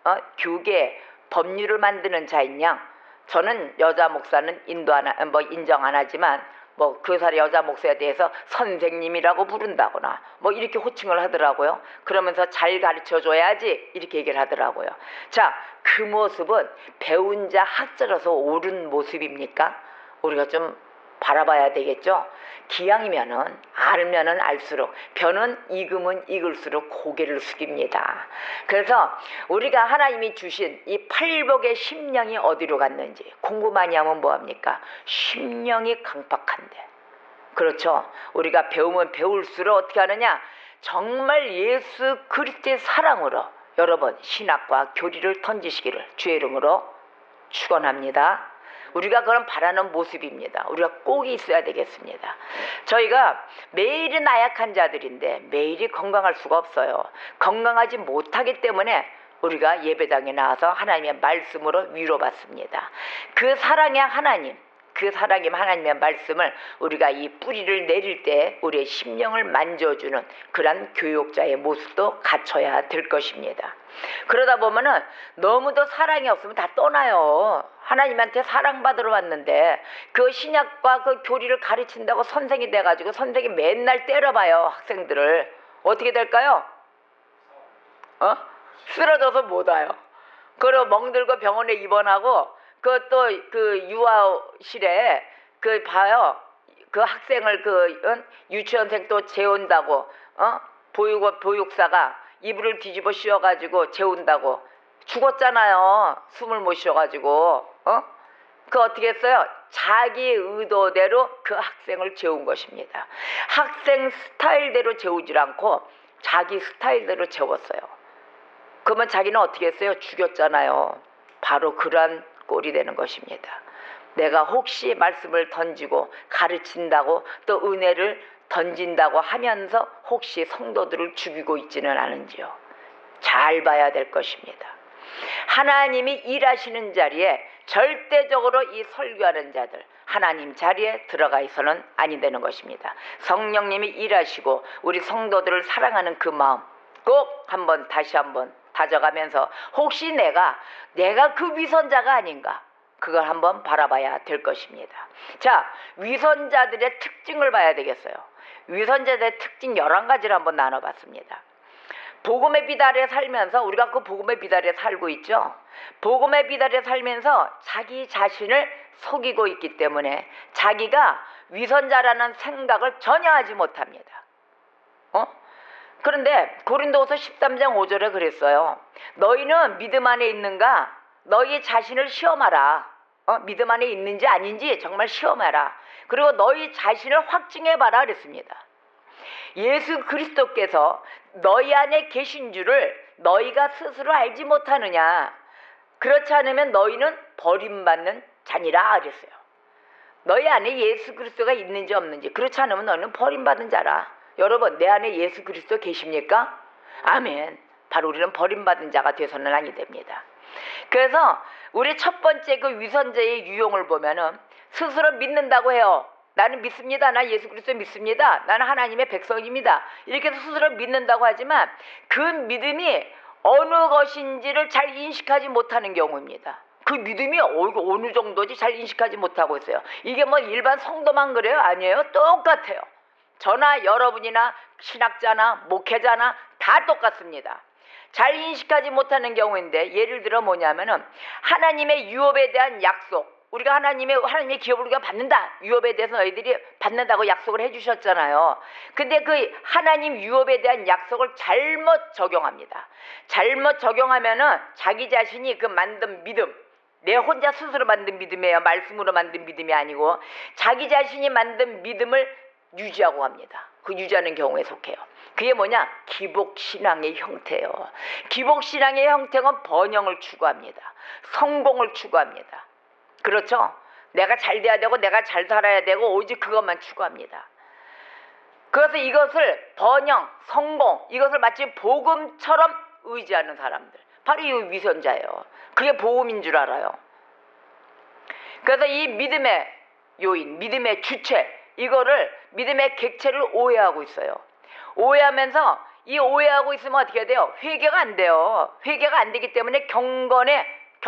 A: 교계 법률을 만드는 자인 양 저는 여자 목사는 인정 안 하지만 그 사람 여자 목사에 대해서 선생님이라고 부른다거나 이렇게 호칭을 하더라고요. 그러면서 잘 가르쳐줘야지 이렇게 얘기를 하더라고요. 자, 그 모습은 배운 자 학자로서 옳은 모습입니까? 우리가 좀 바라봐야 되겠죠. 기양이면은 알면은 알수록 변은 익으면 익을수록 고개를 숙입니다. 그래서 우리가 하나님이 주신 이 팔복의 심령이 어디로 갔는지 공부 많이 하면 뭐합니까? 심령이 강팍한데, 그렇죠. 우리가 배우면 배울수록 어떻게 하느냐? 정말 예수 그리스도의 사랑으로 여러분 신학과 교리를 던지시기를 주의 이름으로 축원합니다. 우리가 그런 바라는 모습입니다. 우리가 꼭 있어야 되겠습니다. 저희가 매일이 나약한 자들인데 매일이 건강할 수가 없어요. 건강하지 못하기 때문에 우리가 예배당에 나와서 하나님의 말씀으로 위로받습니다. 그 사랑의 하나님, 그 하나님의 말씀을 우리가 이 뿌리를 내릴 때 우리의 심령을 만져주는 그런 교육자의 모습도 갖춰야 될 것입니다. 그러다 보면은 너무도 사랑이 없으면 다 떠나요. 하나님한테 사랑받으러 왔는데 그 신약과 그 교리를 가르친다고 선생이 돼가지고 선생이 맨날 때려봐요. 학생들을. 어떻게 될까요? 쓰러져서 못 와요. 그리고 멍들고 병원에 입원하고 그것도 그 유아실에 봐요. 그 학생을 유치원생 또 재운다고 보육사가 이불을 뒤집어 씌워가지고 재운다고 죽었잖아요. 숨을 못 쉬어가지고 그 어떻게 했어요? 자기 의도대로 그 학생을 재운 것입니다. 학생 스타일대로 재우질 않고 자기 스타일대로 재웠어요. 그러면 자기는 어떻게 했어요? 죽였잖아요. 바로 그러한 꼴이 되는 것입니다. 내가 혹시 말씀을 던지고 가르친다고 또 은혜를 던진다고 하면서 혹시 성도들을 죽이고 있지는 않은지요. 잘 봐야 될 것입니다. 하나님이 일하시는 자리에 절대적으로 이 설교하는 자들 하나님 자리에 들어가 있어서는 아니 되는 것입니다. 성령님이 일하시고 우리 성도들을 사랑하는 그 마음 꼭 다시 한번 다져가면서 혹시 내가 그 위선자가 아닌가 그걸 한번 바라봐야 될 것입니다. 자, 위선자들의 특징을 봐야 되겠어요. 위선자들의 특징 11가지를 한번 나눠봤습니다. 복음의 빛 아래 살면서 우리가 그 복음의 빛 아래 살고 있죠. 복음의 빛 아래 살면서 자기 자신을 속이고 있기 때문에 자기가 위선자라는 생각을 전혀 하지 못합니다. 그런데 고린도후서 13장 5절에 그랬어요. 너희는 믿음 안에 있는가? 너희 자신을 시험하라. 믿음 안에 있는지 아닌지 정말 시험하라. 그리고 너희 자신을 확증해봐라 그랬습니다. 예수 그리스도께서 너희 안에 계신 줄을 너희가 스스로 알지 못하느냐. 그렇지 않으면 너희는 버림받는 자니라 그랬어요. 너희 안에 예수 그리스도가 있는지 없는지 그렇지 않으면 너희는 버림받은 자라. 여러분, 내 안에 예수 그리스도 계십니까? 아멘. 바로 우리는 버림받은 자가 되어서는 아니 됩니다. 그래서 우리 첫 번째 그 위선자의 유형을 보면은 스스로 믿는다고 해요. 나는 믿습니다. 나 예수 그리스도 믿습니다. 나는 하나님의 백성입니다. 이렇게 해서 스스로 믿는다고 하지만 그 믿음이 어느 것인지를 잘 인식하지 못하는 경우입니다. 그 믿음이 어느 정도인지 잘 인식하지 못하고 있어요. 이게 일반 성도만 그래요? 아니에요. 똑같아요. 저나 여러분이나 신학자나 목회자나 다 똑같습니다. 잘 인식하지 못하는 경우인데 예를 들어 뭐냐면은 하나님의 유업에 대한 약속 우리가 하나님의 기업을 우리가 받는다. 유업에 대해서 너희들이 받는다고 약속을 해주셨잖아요. 근데 그 하나님 유업에 대한 약속을 잘못 적용합니다. 잘못 적용하면은 자기 자신이 그 만든 믿음, 내 혼자 스스로 만든 믿음이에요. 말씀으로 만든 믿음이 아니고 자기 자신이 만든 믿음을 유지하고 갑니다. 그 유지하는 경우에 속해요. 그게 뭐냐? 기복신앙의 형태예요. 기복신앙의 형태는 번영을 추구합니다. 성공을 추구합니다. 그렇죠? 내가 잘 돼야 되고 내가 잘 살아야 되고 오직 그것만 추구합니다. 그래서 이것을 번영, 성공, 이것을 마치 복음처럼 의지하는 사람들, 바로 이 위선자예요. 그게 복음인 줄 알아요. 그래서 이 믿음의 요인, 믿음의 주체, 이거를 믿음의 객체를 오해하고 있어요. 오해하면서 이 오해하고 있으면 어떻게 돼요? 회개가 안 돼요. 회개가 안 되기 때문에 경건해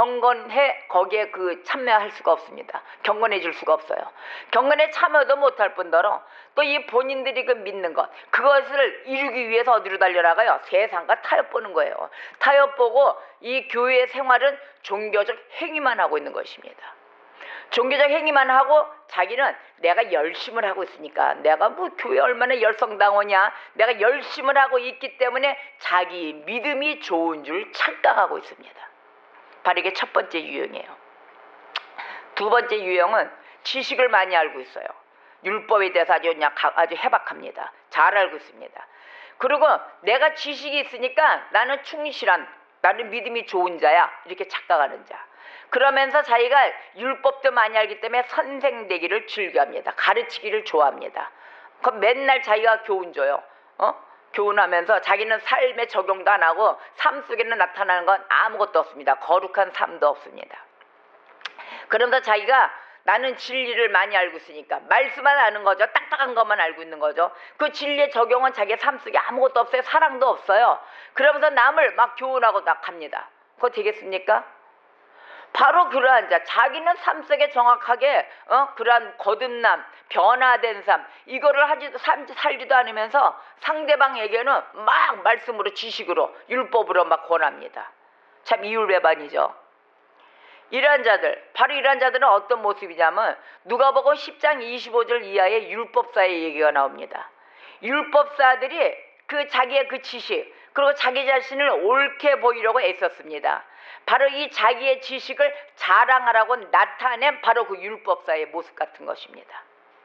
A: 거기에 그 참여할 수가 없습니다. 경건해 줄 수가 없어요. 경건에 참여도 못할 뿐더러 또 이 본인들이 그 믿는 것, 그것을 이루기 위해서 어디로 달려나가요? 세상과 타협 보는 거예요. 타협 보고 이 교회 생활은 종교적 행위만 하고 있는 것입니다. 종교적 행위만 하고 자기는 내가 열심을 하고 있으니까, 내가 뭐 교회 얼마나 열성당원이야, 내가 열심을 하고 있기 때문에 자기 믿음이 좋은 줄 착각하고 있습니다. 바로 이게 첫 번째 유형이에요. 두 번째 유형은 지식을 많이 알고 있어요. 율법에 대해서 아주 해박합니다. 잘 알고 있습니다. 그리고 내가 지식이 있으니까 나는 충실한, 나는 믿음이 좋은 자야, 이렇게 착각하는 자. 그러면서 자기가 율법도 많이 알기 때문에 선생되기를 즐겨합니다. 가르치기를 좋아합니다. 그럼 맨날 자기가 교훈 줘요. 교훈하면서 자기는 삶에 적용도 안 하고 삶 속에는 나타나는 건 아무것도 없습니다. 거룩한 삶도 없습니다. 그러면서 자기가 나는 진리를 많이 알고 있으니까 말씀만 아는 거죠. 딱딱한 것만 알고 있는 거죠. 그 진리의 적용은 자기의 삶 속에 아무것도 없어요. 사랑도 없어요. 그러면서 남을 막 교훈하고 막 합니다. 그거 되겠습니까? 바로 그러한 자, 자기는 삶 속에 정확하게 그러한 거듭남, 변화된 삶, 이거를 살지도 않으면서 상대방에게는 막 말씀으로, 지식으로, 율법으로 막 권합니다. 참 이율배반이죠. 이러한 자들, 바로 이러한 자들은 어떤 모습이냐면 누가복음 10장 25절 이하의 율법사의 얘기가 나옵니다. 율법사들이 그 자기의 그 지식, 그리고 자기 자신을 옳게 보이려고 애썼습니다. 바로 이 자기의 지식을 자랑하라고 나타낸 바로 그 율법사의 모습 같은 것입니다.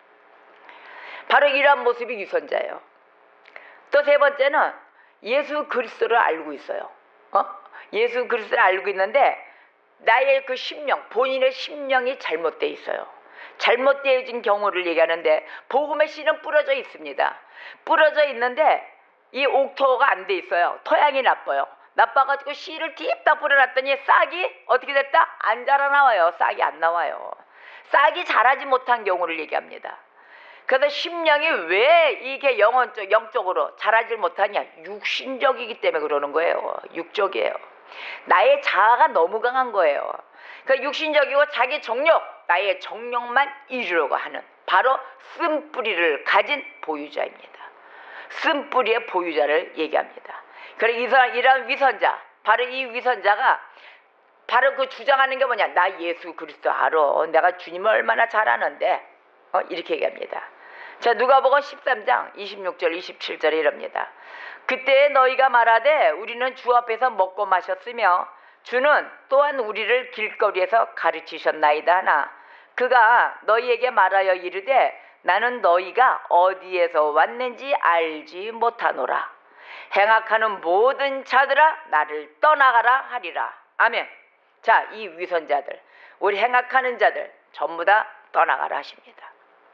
A: 바로 이러한 모습이 위선자예요. 또 세 번째는 예수 그리스도를 알고 있어요. 예수 그리스도를 알고 있는데 나의 그 심령, 본인의 심령이 잘못되어 있어요. 잘못되어진 경우를 얘기하는데 복음의 씨는 뿌려져 있습니다. 뿌려져 있는데 이 옥토가 안 돼 있어요. 토양이 나빠가지고 씨를 딥다 뿌려놨더니 싹이 어떻게 됐다? 안 자라나와요. 싹이 안 나와요. 싹이 자라지 못한 경우를 얘기합니다. 그래서 심령이 왜 이게 영적으로 자라지 못하냐? 육신적이기 때문에 그러는 거예요. 육적이에요. 나의 자아가 너무 강한 거예요. 그러니까 육신적이고 자기 정욕, 나의 정욕만 이루려고 하는 바로 쓴뿌리를 가진 보유자입니다. 쓴뿌리의 보유자를 얘기합니다. 그래서 이런 위선자, 바로 이 위선자가 바로 그 주장하는 게 뭐냐? 나 예수 그리스도 알아. 내가 주님을 얼마나 잘 아는데. 이렇게 얘기합니다. 자, 누가복음 13장 26절 27절에 이럽니다. 그때 너희가 말하되 우리는 주 앞에서 먹고 마셨으며 주는 또한 우리를 길거리에서 가르치셨나이다 하나 그가 너희에게 말하여 이르되 나는 너희가 어디에서 왔는지 알지 못하노라. 행악하는 모든 자들아 나를 떠나가라 하리라. 아멘. 자, 이 위선자들, 우리 행악하는 자들 전부 다 떠나가라 하십니다.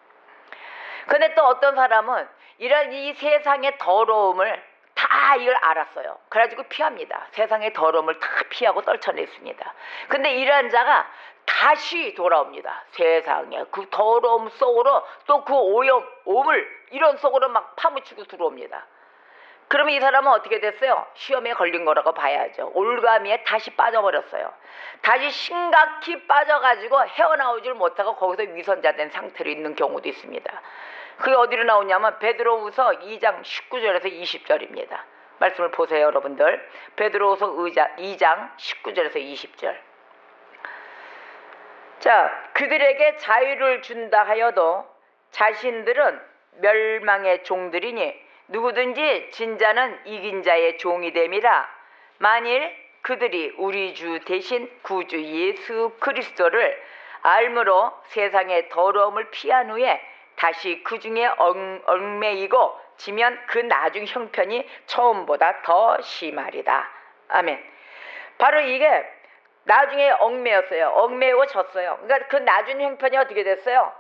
A: 근데 또 어떤 사람은 이런 이 세상의 더러움을 다 이걸 알았어요. 그래가지고 피합니다. 세상의 더러움을 다 피하고 떨쳐냈습니다. 근데 이러한 자가 다시 돌아옵니다. 세상의 그 더러움 속으로 또 그 오물 이런 속으로 막 파묻히고 들어옵니다. 그러면 이 사람은 어떻게 됐어요? 시험에 걸린 거라고 봐야죠. 올가미에 다시 빠져버렸어요. 다시 심각히 빠져가지고 헤어나오질 못하고 거기서 위선자 된 상태로 있는 경우도 있습니다. 그게 어디로 나오냐면 베드로후서 2장 19절에서 20절입니다. 말씀을 보세요, 여러분들. 베드로후서 2장 19절에서 20절. 자, 그들에게 자유를 준다 하여도 자신들은 멸망의 종들이니 누구든지 진자는 이긴 자의 종이 됨이라. 만일 그들이 우리 주 대신 구주 예수 그리스도를 알므로 세상의 더러움을 피한 후에 다시 그 중에 얽매이고 지면 그 나중 형편이 처음보다 더 심하리다. 아멘. 바로 이게 나중에 얽매였어요. 얽매고 졌어요. 그러니까 그 나중 형편이 어떻게 됐어요?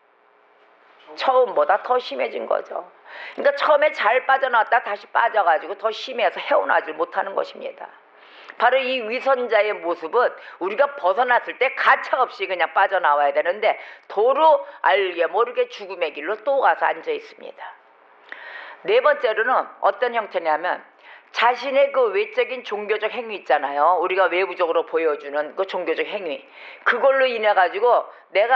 A: 처음보다 더 심해진 거죠. 그러니까 처음에 잘 빠져나왔다 다시 빠져가지고 더 심해서 헤어나질 못하는 것입니다. 바로 이 위선자의 모습은 우리가 벗어났을 때 가차없이 그냥 빠져나와야 되는데 도로 알게 모르게 죽음의 길로 또 가서 앉아 있습니다. 네 번째로는 어떤 형태냐면 자신의 그 외적인 종교적 행위 있잖아요. 우리가 외부적으로 보여주는 그 종교적 행위, 그걸로 인해 가지고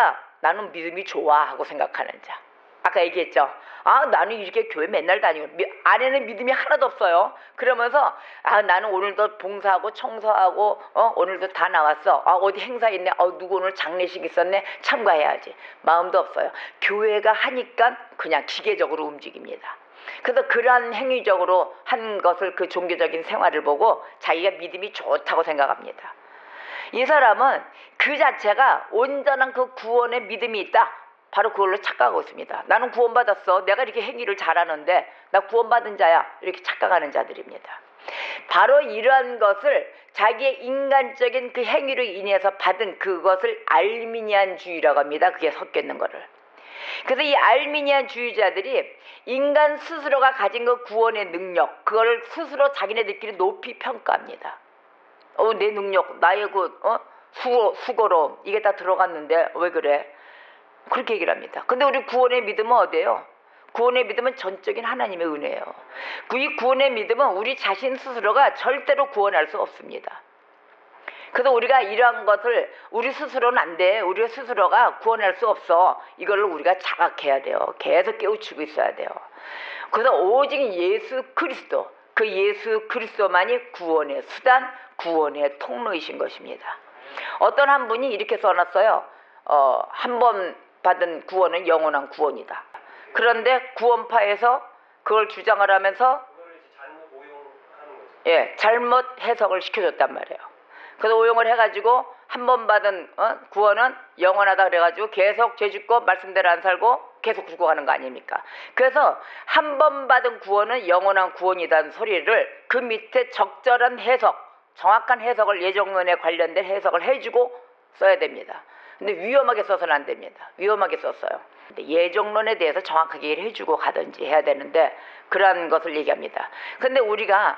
A: 나는 믿음이 좋아 하고 생각하는 자. 아까 얘기했죠. 나는 이렇게 교회 맨날 다니고 안에는 믿음이 하나도 없어요. 그러면서 나는 오늘도 봉사하고 청소하고 오늘도 다 나왔어. 어디 행사 있네. 누구 오늘 장례식 있었네. 참가해야지. 마음도 없어요. 교회가 하니까 그냥 기계적으로 움직입니다. 그래서 그러한 행위적으로 한 것을 그 종교적인 생활을 보고 자기가 믿음이 좋다고 생각합니다. 이 사람은 그 자체가 온전한 그 구원의 믿음이 있다. 바로 그걸로 착각하고 있습니다. 나는 구원받았어. 내가 이렇게 행위를 잘하는데 나 구원받은 자야. 이렇게 착각하는 자들입니다. 바로 이러한 것을 자기의 인간적인 그 행위로 인해서 받은 그것을 알미니안주의라고 합니다. 그게 섞여 있는 거를. 그래서 이 알미니안주의자들이 인간 스스로가 가진 그 구원의 능력, 그걸 스스로 자기네들끼리 높이 평가합니다. 내 능력, 나의 그 수고로움, 이게 다 들어갔는데 왜 그래? 그렇게 얘기를 합니다. 근데 우리 구원의 믿음은 어디예요? 구원의 믿음은 전적인 하나님의 은혜예요. 이 구원의 믿음은 우리 자신 스스로가 절대로 구원할 수 없습니다. 그래서 우리가 이러한 것을 우리 스스로는 안 돼. 우리 스스로가 구원할 수 없어. 이걸 우리가 자각해야 돼요. 계속 깨우치고 있어야 돼요. 그래서 오직 예수 그리스도, 그 예수 그리스도만이 구원의 수단, 구원의 통로이신 것입니다. 어떤 한 분이 이렇게 써놨어요. 한 번 받은 구원은 영원한 구원이다. 그런데 구원파에서 그걸 주장을 하면서 잘못 해석을 시켜줬단 말이에요. 그래서 오용을 해가지고 한 번 받은 구원은 영원하다 그래가지고 계속 죄 짓고 말씀대로 안 살고 계속 죽어가는 거 아닙니까? 그래서 한 번 받은 구원은 영원한 구원이라는 소리를 그 밑에 적절한 해석, 정확한 해석을 예정론에 관련된 해석을 해주고 써야 됩니다. 근데 위험하게 써서는 안 됩니다. 위험하게 썼어요. 근데 예정론에 대해서 정확하게 얘기를 해주고 가든지 해야 되는데 그러한 것을 얘기합니다. 근데 우리가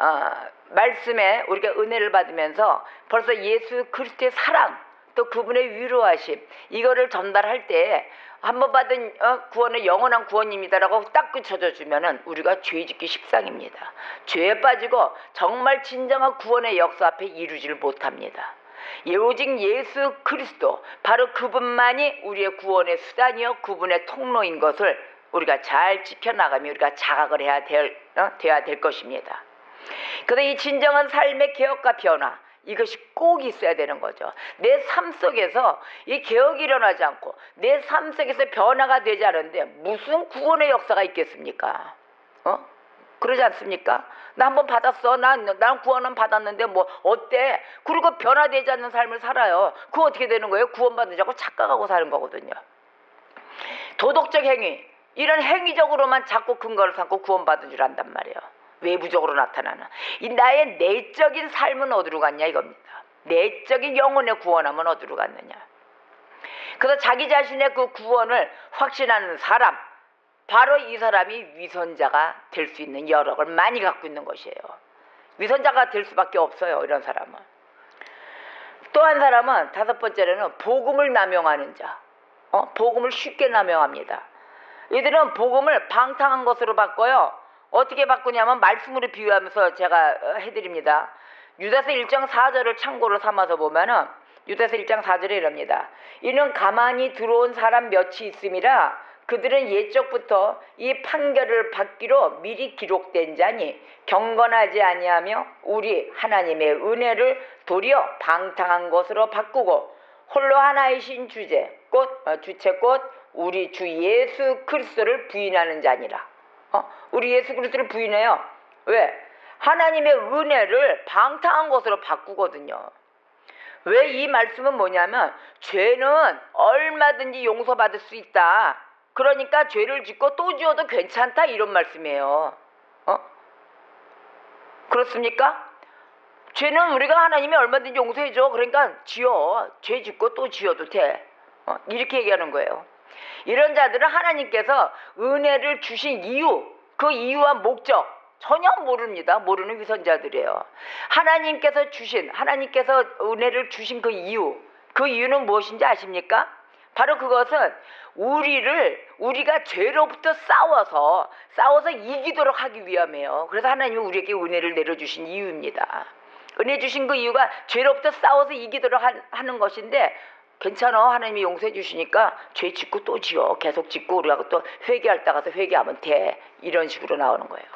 A: 말씀에 우리가 은혜를 받으면서 벌써 예수 그리스도의 사랑, 또 그분의 위로하심, 이거를 전달할 때 한 번 받은 구원은 영원한 구원입니다라고 딱 붙여줘 주면은 우리가 죄 짓기 십상입니다. 죄에 빠지고 정말 진정한 구원의 역사 앞에 이루지를 못합니다. 오직 예수 그리스도, 바로 그분만이 우리의 구원의 수단이요 그분의 통로인 것을 우리가 잘 지켜나가며 우리가 자각을 돼야 될 것입니다. 그래서 이 진정한 삶의 개혁과 변화, 이것이 꼭 있어야 되는 거죠. 내 삶 속에서 이 개혁이 일어나지 않고 내 삶 속에서 변화가 되지 않은데 무슨 구원의 역사가 있겠습니까? 그러지 않습니까? 나 한 번 받았어. 난 구원은 받았는데 뭐 어때? 그리고 변화되지 않는 삶을 살아요. 그거 어떻게 되는 거예요? 구원받으자고 착각하고 사는 거거든요. 도덕적 행위, 이런 행위적으로만 자꾸 근거를 삼고 구원받은 줄 안단 말이에요. 외부적으로 나타나는 이 나의 내적인 삶은 어디로 갔냐 이겁니다. 내적인 영혼의 구원함은 어디로 갔느냐. 그래서 자기 자신의 그 구원을 확신하는 사람, 바로 이 사람이 위선자가 될 수 있는 여력을 많이 갖고 있는 것이에요. 위선자가 될 수밖에 없어요. 이런 사람은. 또 한 사람은 다섯 번째로는 복음을 남용하는 자. 복음을 쉽게 남용합니다. 이들은 복음을 방탕한 것으로 바꿔요. 어떻게 바꾸냐면 말씀으로 비유하면서 제가 해드립니다. 유다서 1장 4절을 참고로 삼아서 보면은 유다서 1장 4절에 이럽니다. 이는 가만히 들어온 사람 몇이 있음이라 그들은 옛적부터 이 판결을 받기로 미리 기록된 자니 경건하지 아니하며 우리 하나님의 은혜를 도리어 방탕한 것으로 바꾸고 홀로 하나이신 주체꽃 우리 주 예수 그리스도를 부인하는 자니라. 우리 예수 그리스도를 부인해요. 왜? 하나님의 은혜를 방탕한 것으로 바꾸거든요. 왜 이 말씀은 뭐냐면 죄는 얼마든지 용서받을 수 있다. 그러니까 죄를 짓고 또 지어도 괜찮다 이런 말씀이에요. 그렇습니까? 죄는 우리가 하나님이 얼마든지 용서해줘. 그러니까 죄 짓고 또 지어도 돼. 이렇게 얘기하는 거예요. 이런 자들은 하나님께서 은혜를 주신 이유, 그 이유와 목적 전혀 모릅니다. 모르는 위선자들이에요. 하나님께서 은혜를 주신 그 이유는 무엇인지 아십니까? 바로 그것은 우리가 죄로부터 싸워서 이기도록 하기 위함이에요. 그래서 하나님이 우리에게 은혜를 내려주신 이유입니다. 은혜 주신 그 이유가 죄로부터 싸워서 이기도록 하는 것인데, 괜찮아, 하나님이 용서해 주시니까 죄 짓고 또 지어, 계속 짓고 우리가 또 회개할 때 가서 회개하면 돼, 이런 식으로 나오는 거예요.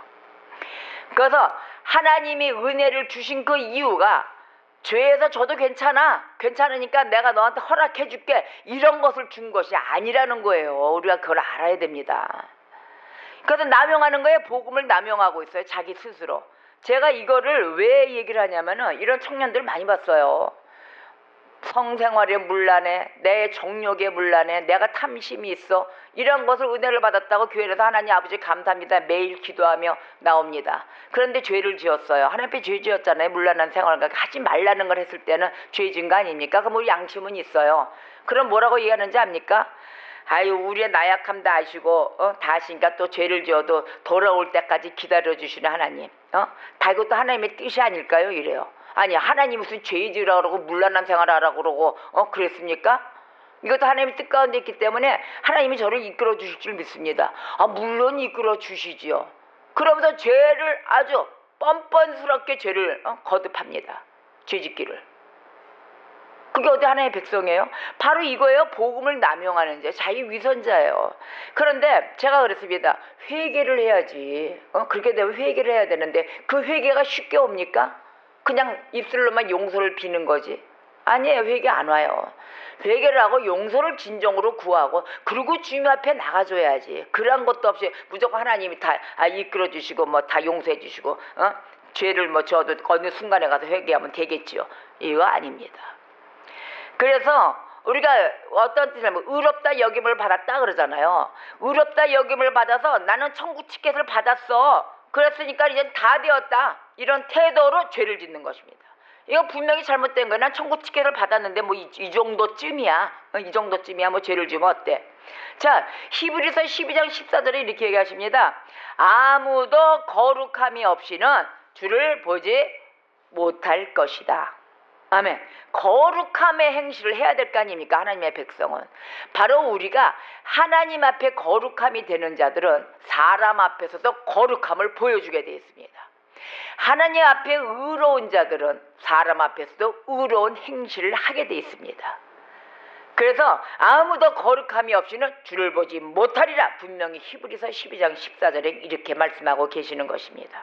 A: 그래서 하나님이 은혜를 주신 그 이유가 죄에서 져도 괜찮으니까 내가 너한테 허락해 줄게, 이런 것을 준 것이 아니라는 거예요. 우리가 그걸 알아야 됩니다. 그래서 남용하는 거예요. 복음을 남용하고 있어요, 자기 스스로. 제가 이거를 왜 얘기를 하냐면은 이런 청년들 많이 봤어요. 성생활에 문란해, 내 정욕에 문란해, 내가 탐심이 있어, 이런 것을 은혜를 받았다고 교회에서 하나님 아버지 감사합니다 매일 기도하며 나옵니다. 그런데 죄를 지었어요. 하나님 앞에 죄 지었잖아요. 문란한 생활을 하지 말라는 걸 했을 때는 죄 지은 거 아닙니까? 그럼 우리 양심은 있어요. 그럼 뭐라고 얘기하는지 압니까? 아유, 우리의 나약함 다 아시고 다 아시니까 또 죄를 지어도 돌아올 때까지 기다려주시는 하나님, 다 이것도 하나님의 뜻이 아닐까요? 이래요. 아니, 하나님 무슨 죄 지으라고 그러고 문란한 생활하라고 그러고 그랬습니까? 이것도 하나님의 뜻 가운데 있기 때문에 하나님이 저를 이끌어 주실 줄 믿습니다. 물론 이끌어 주시지요. 그러면서 죄를 아주 뻔뻔스럽게 죄를 거듭합니다. 죄짓기를. 그게 어디 하나님의 백성이에요? 바로 이거예요. 복음을 남용하는 자, 자기 위선자예요. 그런데 제가 그랬습니다. 회개를 해야지. 그렇게 되면 회개를 해야 되는데 그 회개가 쉽게 옵니까? 그냥 입술로만 용서를 비는 거지. 아니에요. 회개 안 와요. 회개를 하고 용서를 진정으로 구하고, 그리고 주님 앞에 나가줘야지. 그런 것도 없이 무조건 하나님이 다 이끌어 주시고 뭐 다 용서해 주시고 죄를 뭐 저도 어느 순간에 가서 회개하면 되겠지요. 이거 아닙니다. 그래서 우리가 어떤 뜻이냐면 의롭다 여김을 받았다 그러잖아요. 의롭다 여김을 받아서 나는 천국 티켓을 받았어, 그랬으니까 이제 다 되었다, 이런 태도로 죄를 짓는 것입니다. 이거 분명히 잘못된 거야. 난 천국 티켓을 받았는데 뭐 이 정도쯤이야. 이 정도쯤이야. 뭐 죄를 지으면 어때? 자, 히브리서 12장 14절에 이렇게 얘기하십니다. 아무도 거룩함이 없이는 주를 보지 못할 것이다. 아멘. 거룩함의 행실을 해야 될 거 아닙니까? 하나님의 백성은. 바로 우리가 하나님 앞에 거룩함이 되는 자들은 사람 앞에서도 거룩함을 보여주게 되어 있습니다. 하나님 앞에 의로운 자들은 사람 앞에서도 의로운 행실을 하게 되어 있습니다. 그래서 아무도 거룩함이 없이는 주를 보지 못하리라, 분명히 히브리서 12장 14절에 이렇게 말씀하고 계시는 것입니다.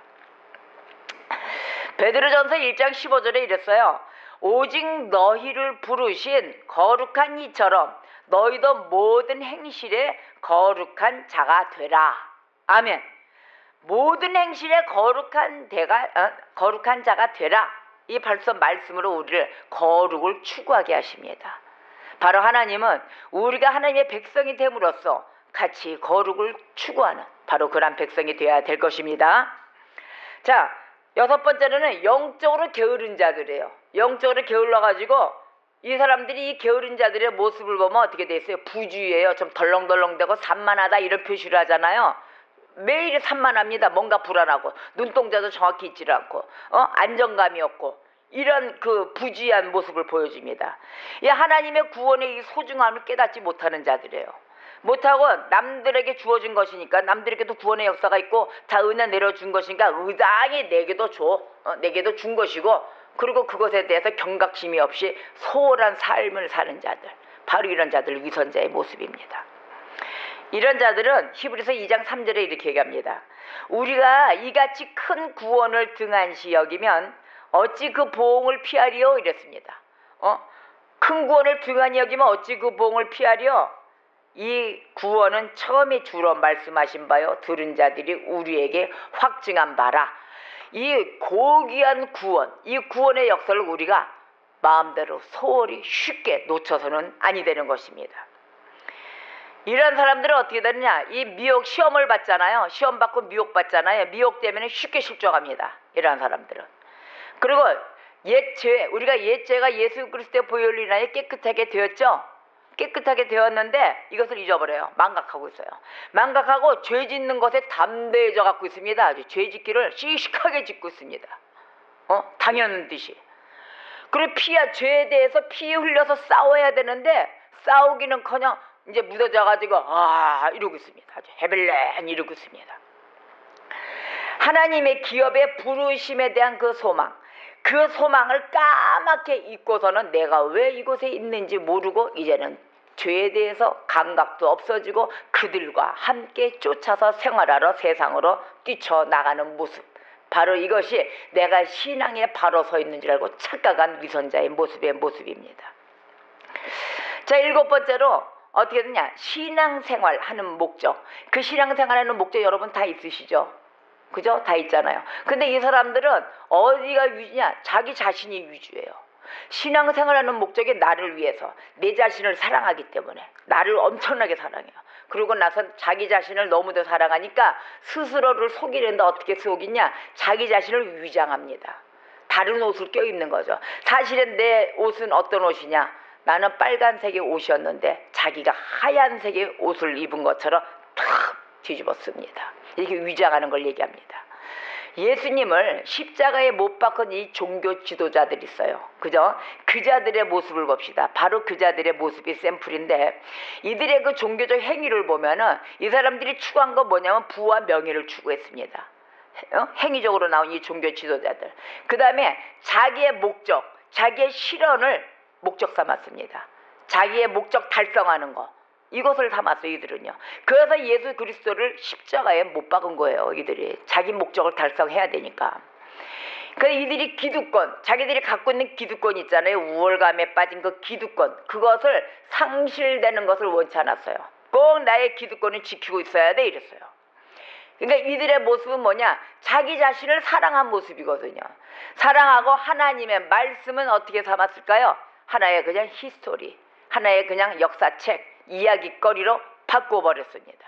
A: 베드로전서 1장 15절에 이랬어요. 오직 너희를 부르신 거룩한 이처럼 너희도 모든 행실에 거룩한 자가 되라. 아멘. 모든 행실에 거룩한 자가 되라. 이 벌써 말씀으로 우리를 거룩을 추구하게 하십니다. 바로 하나님은 우리가 하나님의 백성이 됨으로써 같이 거룩을 추구하는 바로 그런 백성이 되어야 될 것입니다. 자, 여섯 번째로는 영적으로 게으른 자들이에요. 영적으로 게을러가지고 이 사람들이 이 게으른 자들의 모습을 보면 어떻게 돼 있어요? 부주의예요. 좀 덜렁덜렁대고 산만하다, 이런 표시를 하잖아요. 매일 산만합니다. 뭔가 불안하고 눈동자도 정확히 있지 않고 안정감이 없고, 이런 그 부주의한 모습을 보여줍니다. 이 하나님의 구원의 이 소중함을 깨닫지 못하는 자들이에요. 못하고 남들에게 주어진 것이니까, 남들에게도 구원의 역사가 있고 다 은혜 내려준 것이니까 의당히 내게도 준 것이고, 그리고 그것에 대해서 경각심이 없이 소홀한 삶을 사는 자들, 바로 이런 자들 위선자의 모습입니다. 이런 자들은 히브리서 2장 3절에 이렇게 얘기합니다. 우리가 이같이 큰 구원을 등한시 여기면 어찌 그 보응을 피하리요? 이랬습니다. 큰 구원을 등한히 여기면 어찌 그 봉을 피하려? 이 구원은 처음에 주로 말씀하신 바요. 들은 자들이 우리에게 확증한 바라. 이 고귀한 구원, 이 구원의 역사를 우리가 마음대로 소홀히 쉽게 놓쳐서는 아니 되는 것입니다. 이런 사람들은 어떻게 되느냐? 이 미혹 시험을 받잖아요. 시험 받고 미혹 받잖아요. 미혹 되면 쉽게 실족합니다. 이런 사람들은. 그리고 옛죄, 우리가 옛죄가 예수 그리스도의 보혈로 인하여 깨끗하게 되었죠. 깨끗하게 되었는데 이것을 잊어버려요. 망각하고 있어요. 망각하고 죄 짓는 것에 담대해져 갖고 있습니다. 아주 죄 짓기를 씩씩하게 짓고 있습니다. 당연한 듯이. 그리고 죄에 대해서 피 흘려서 싸워야 되는데 싸우기는커녕 이제 묻어져가지고 이러고 있습니다. 아주 헤벨렌 이러고 있습니다. 하나님의 기업의 부르심에 대한 그 소망을 까맣게 잊고서는 내가 왜 이곳에 있는지 모르고 이제는 죄에 대해서 감각도 없어지고 그들과 함께 쫓아서 생활하러 세상으로 뛰쳐나가는 모습. 바로 이것이 내가 신앙에 바로 서 있는 줄 알고 착각한 위선자의 모습입니다. 자, 7번째로 어떻게 되냐? 신앙생활 하는 목적. 그 신앙생활 하는 목적 여러분 다 있으시죠? 그죠? 다 있잖아요. 근데 이 사람들은 어디가 위주냐? 자기 자신이 위주예요. 신앙생활 하는 목적이 나를 위해서 내 자신을 사랑하기 때문에 나를 엄청나게 사랑해요. 그러고 나서 자기 자신을 너무도 사랑하니까 스스로를 속이는데 어떻게 속이냐? 자기 자신을 위장합니다. 다른 옷을 껴입는 거죠. 사실은 내 옷은 어떤 옷이냐? 나는 빨간색의 옷이었는데 자기가 하얀색의 옷을 입은 것처럼 탁 뒤집었습니다. 이렇게 위장하는 걸 얘기합니다. 예수님을 십자가에 못 박은 이 종교 지도자들이 있어요. 그죠? 그자들의 모습을 봅시다. 바로 그자들의 모습이 샘플인데 이들의 그 종교적 행위를 보면은 이 사람들이 추구한 건 뭐냐면 부와 명예를 추구했습니다. 행위적으로 나온 이 종교 지도자들. 그 다음에 자기의 목적, 자기의 실현을 목적 삼았습니다. 자기의 목적 달성하는 거. 이것을 담았어요. 이들은요. 그래서 예수 그리스도를 십자가에 못 박은 거예요. 이들이 자기 목적을 달성해야 되니까. 그래서 이들이 기득권, 자기들이 갖고 있는 기득권 있잖아요. 우월감에 빠진 그 기득권, 그것을 상실되는 것을 원치 않았어요. 꼭 나의 기득권을 지키고 있어야 돼 이랬어요. 그러니까 이들의 모습은 뭐냐? 자기 자신을 사랑한 모습이거든요. 사랑하고 하나님의 말씀은 어떻게 삼았을까요? 하나의 그냥 히스토리, 하나의 그냥 역사책, 이야기거리로 바꿔버렸습니다.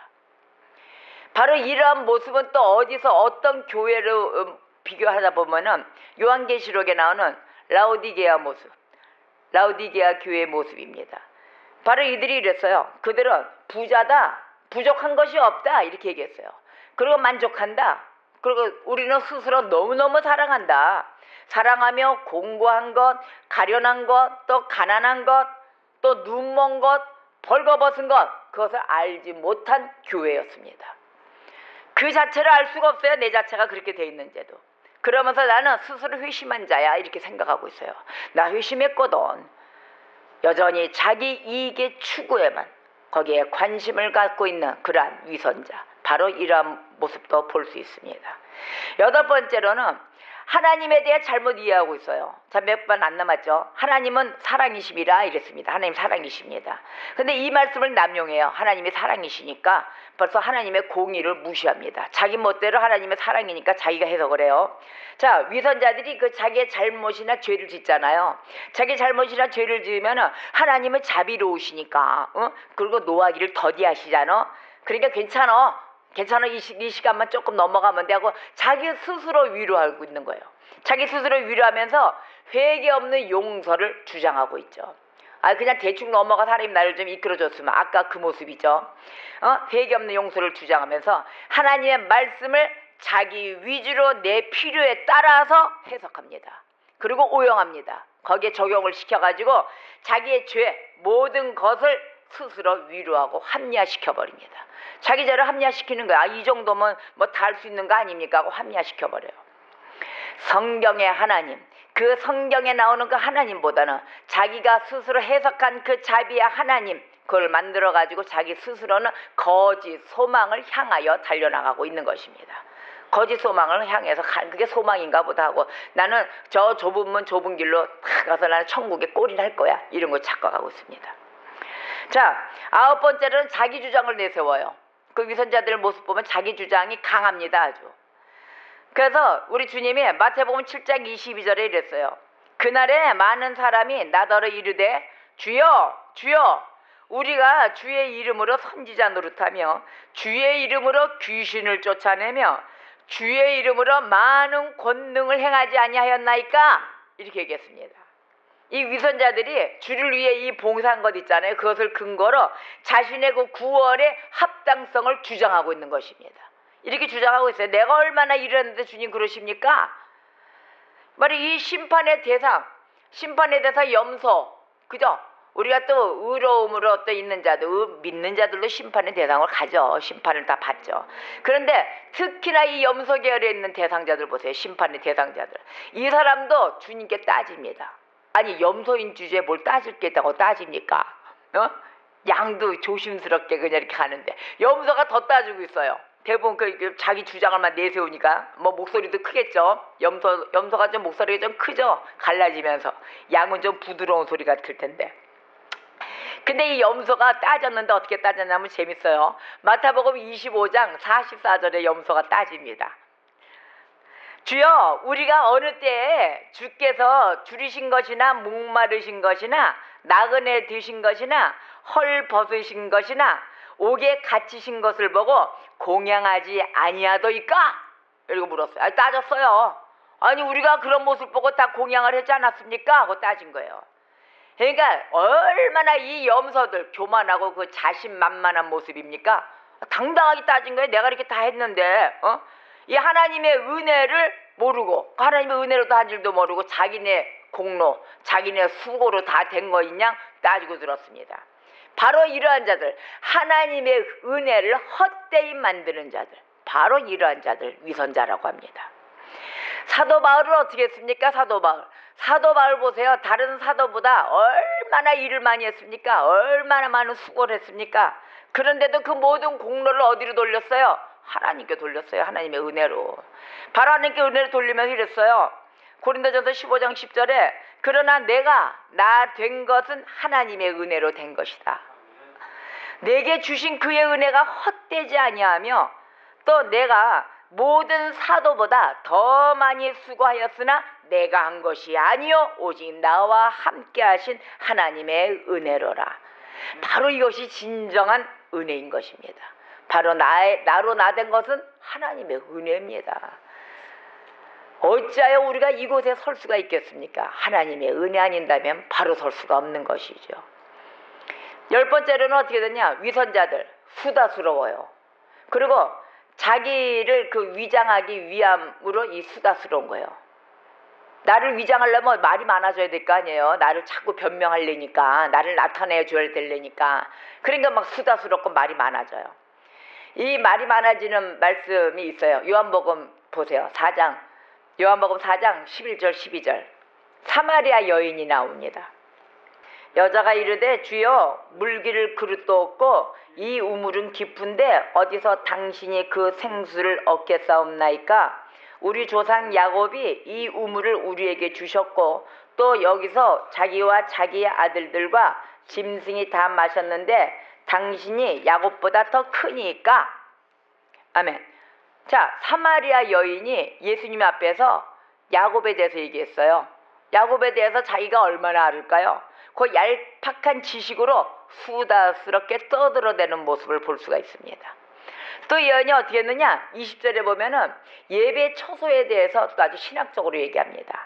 A: 바로 이러한 모습은 또 어디서 어떤 교회로 비교하다 보면은 요한계시록에 나오는 라오디게아 모습, 라오디게아 교회의 모습입니다. 바로 이들이 이랬어요. 그들은 부자다, 부족한 것이 없다 이렇게 얘기했어요. 그리고 만족한다. 그리고 우리는 스스로 너무너무 사랑한다. 사랑하며 공고한 것, 가련한 것, 또 가난한 것, 또 눈먼 것, 벌거벗은 것, 그것을 알지 못한 교회였습니다. 그 자체를 알 수가 없어요. 내 자체가 그렇게 돼 있는데도. 그러면서 나는 스스로 회심한 자야 이렇게 생각하고 있어요. 나 회심했거든. 여전히 자기 이익의 추구에만 거기에 관심을 갖고 있는 그러한 위선자. 바로 이러한 모습도 볼 수 있습니다. 8번째로는 하나님에 대해 잘못 이해하고 있어요. 자, 몇 번 안 남았죠. 하나님은 사랑이심이라 이랬습니다. 하나님 사랑이십니다. 근데 이 말씀을 남용해요. 하나님이 사랑이시니까 벌써 하나님의 공의를 무시합니다. 자기 멋대로 하나님의 사랑이니까 자기가 해석을 해요. 자, 위선자들이 그 자기의 잘못이나 죄를 짓잖아요. 자기 잘못이나 죄를 지으면 하나님은 자비로우시니까 그리고 노하기를 더디하시잖아. 그러니까 괜찮아. 이 시간만 조금 넘어가면 돼 하고 자기 스스로 위로하고 있는 거예요. 자기 스스로 위로하면서 회개 없는 용서를 주장하고 있죠. 그냥 대충 넘어가서 하나님 나를 좀 이끌어줬으면 아까 그 모습이죠. 회개 없는 용서를 주장하면서 하나님의 말씀을 자기 위주로 내 필요에 따라서 해석합니다. 그리고 오용합니다. 거기에 적용을 시켜가지고 자기의 죄 모든 것을 스스로 위로하고 합리화시켜버립니다. 자기 죄를 합리화시키는 거야. 이 정도면 뭐 다 할 수 있는 거 아닙니까 하고 합리화시켜버려요. 성경의 하나님, 그 성경에 나오는 그 하나님보다는 자기가 스스로 해석한 그 자비의 하나님, 그걸 만들어가지고 자기 스스로는 거짓 소망을 향하여 달려나가고 있는 것입니다. 거짓 소망을 향해서 그게 소망인가 보다 하고 나는 저 좁은 문 좁은 길로 탁 가서 나는 천국에 꼴이 날 거야. 이런 거 착각하고 있습니다. 자, 9번째로는 자기 주장을 내세워요. 그 위선자들 모습 보면 자기 주장이 강합니다. 아주. 그래서 우리 주님이 마태복음 7장 22절에 이랬어요. 그날에 많은 사람이 나더러 이르되 주여 주여 우리가 주의 이름으로 선지자 노릇하며 주의 이름으로 귀신을 쫓아내며 주의 이름으로 많은 권능을 행하지 아니하였나이까? 이렇게 얘기했습니다. 이 위선자들이 주를 위해 이 봉사한 것 있잖아요. 그것을 근거로 자신의 그 구원의 합당성을 주장하고 있는 것입니다. 이렇게 주장하고 있어요. 내가 얼마나 일했는데 주님 그러십니까? 말이 이 심판의 대상 염소, 그죠? 우리가 또 의로움으로 또 있는 자들, 믿는 자들도 심판의 대상을 가져. 심판을 다 받죠. 그런데 특히나 이 염소 계열에 있는 대상자들 보세요. 심판의 대상자들. 이 사람도 주님께 따집니다. 아니 염소인 주제에 뭘 따질 게 있다고 따집니까? 양도 조심스럽게 그냥 이렇게 가는데 염소가 더 따지고 있어요. 대부분 그 자기 주장을만 내세우니까 뭐 목소리도 크겠죠. 염소가 좀 목소리가 좀 크죠. 갈라지면서 양은 좀 부드러운 소리 같을 텐데. 근데 이 염소가 따졌는데 어떻게 따졌냐면 재밌어요. 마태복음 25장 44절에 염소가 따집니다. 주여 우리가 어느 때에 주께서 줄이신 것이나 목마르신 것이나 나그네 드신 것이나 헐 벗으신 것이나 옥에 갇히신 것을 보고 공양하지 아니하도이까? 이러고 물었어요. 아니, 따졌어요. 아니 우리가 그런 모습 보고 다 공양을 했지 않았습니까? 하고 따진 거예요. 그러니까 얼마나 이 염소들 교만하고 그 자신만만한 모습입니까? 당당하게 따진 거예요. 내가 이렇게 다 했는데 이 하나님의 은혜를 모르고 하나님의 은혜로도 한 줄도 모르고 자기네 공로 자기네 수고로 다 된 거인 양 따지고 들었습니다. 바로 이러한 자들, 하나님의 은혜를 헛되이 만드는 자들, 바로 이러한 자들 위선자라고 합니다. 사도 바울은 어떻게 했습니까? 사도 바울 보세요. 다른 사도보다 얼마나 일을 많이 했습니까? 얼마나 많은 수고를 했습니까? 그런데도 그 모든 공로를 어디로 돌렸어요? 하나님께 돌렸어요. 하나님의 은혜로. 바로 하나님께 은혜를 돌리면서 이랬어요. 고린도전서 15장 10절에 그러나 내가 나 된 것은 하나님의 은혜로 된 것이다. 내게 주신 그의 은혜가 헛되지 아니하며 또 내가 모든 사도보다 더 많이 수고하였으나 내가 한 것이 아니요 오직 나와 함께 하신 하나님의 은혜로라. 바로 이것이 진정한 은혜인 것입니다. 바로 나로 나 된 것은 하나님의 은혜입니다. 어찌하여 우리가 이곳에 설 수가 있겠습니까? 하나님의 은혜 아닌다면 바로 설 수가 없는 것이죠. 10번째로는 어떻게 되냐? 위선자들 수다스러워요. 그리고 자기를 그 위장하기 위함으로 이 수다스러운 거예요. 나를 위장하려면 말이 많아져야 될 거 아니에요. 나를 자꾸 변명하려니까, 나를 나타내줘야 되려니까. 그러니까 막 수다스럽고 말이 많아져요. 이 말이 많아지는 말씀이 있어요. 요한복음 보세요. 요한복음 4장 11절 12절 사마리아 여인이 나옵니다. 여자가 이르되 주여 물기를 그릇도 없고 이 우물은 깊은데 어디서 당신이 그 생수를 얻겠사옵나이까? 우리 조상 야곱이 이 우물을 우리에게 주셨고 또 여기서 자기와 자기의 아들들과 짐승이 다 마셨는데 당신이 야곱보다 더 크니까? 아멘. 자, 사마리아 여인이 예수님 앞에서 야곱에 대해서 얘기했어요. 야곱에 대해서 자기가 얼마나 알을까요? 그 얄팍한 지식으로 수다스럽게 떠들어대는 모습을 볼 수가 있습니다. 또 이 여인이 어떻게 했느냐? 20절에 보면은 예배 처소에 대해서 또 아주 신학적으로 얘기합니다.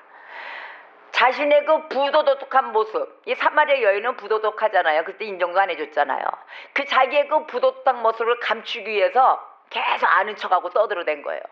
A: 자신의 그 부도덕한 모습, 이 사마리아 여인은 부도덕하잖아요. 그때 인정도 안 해줬잖아요. 그 자기의 그 부도덕한 모습을 감추기 위해서 계속 아는 척하고 떠들어댄 거예요.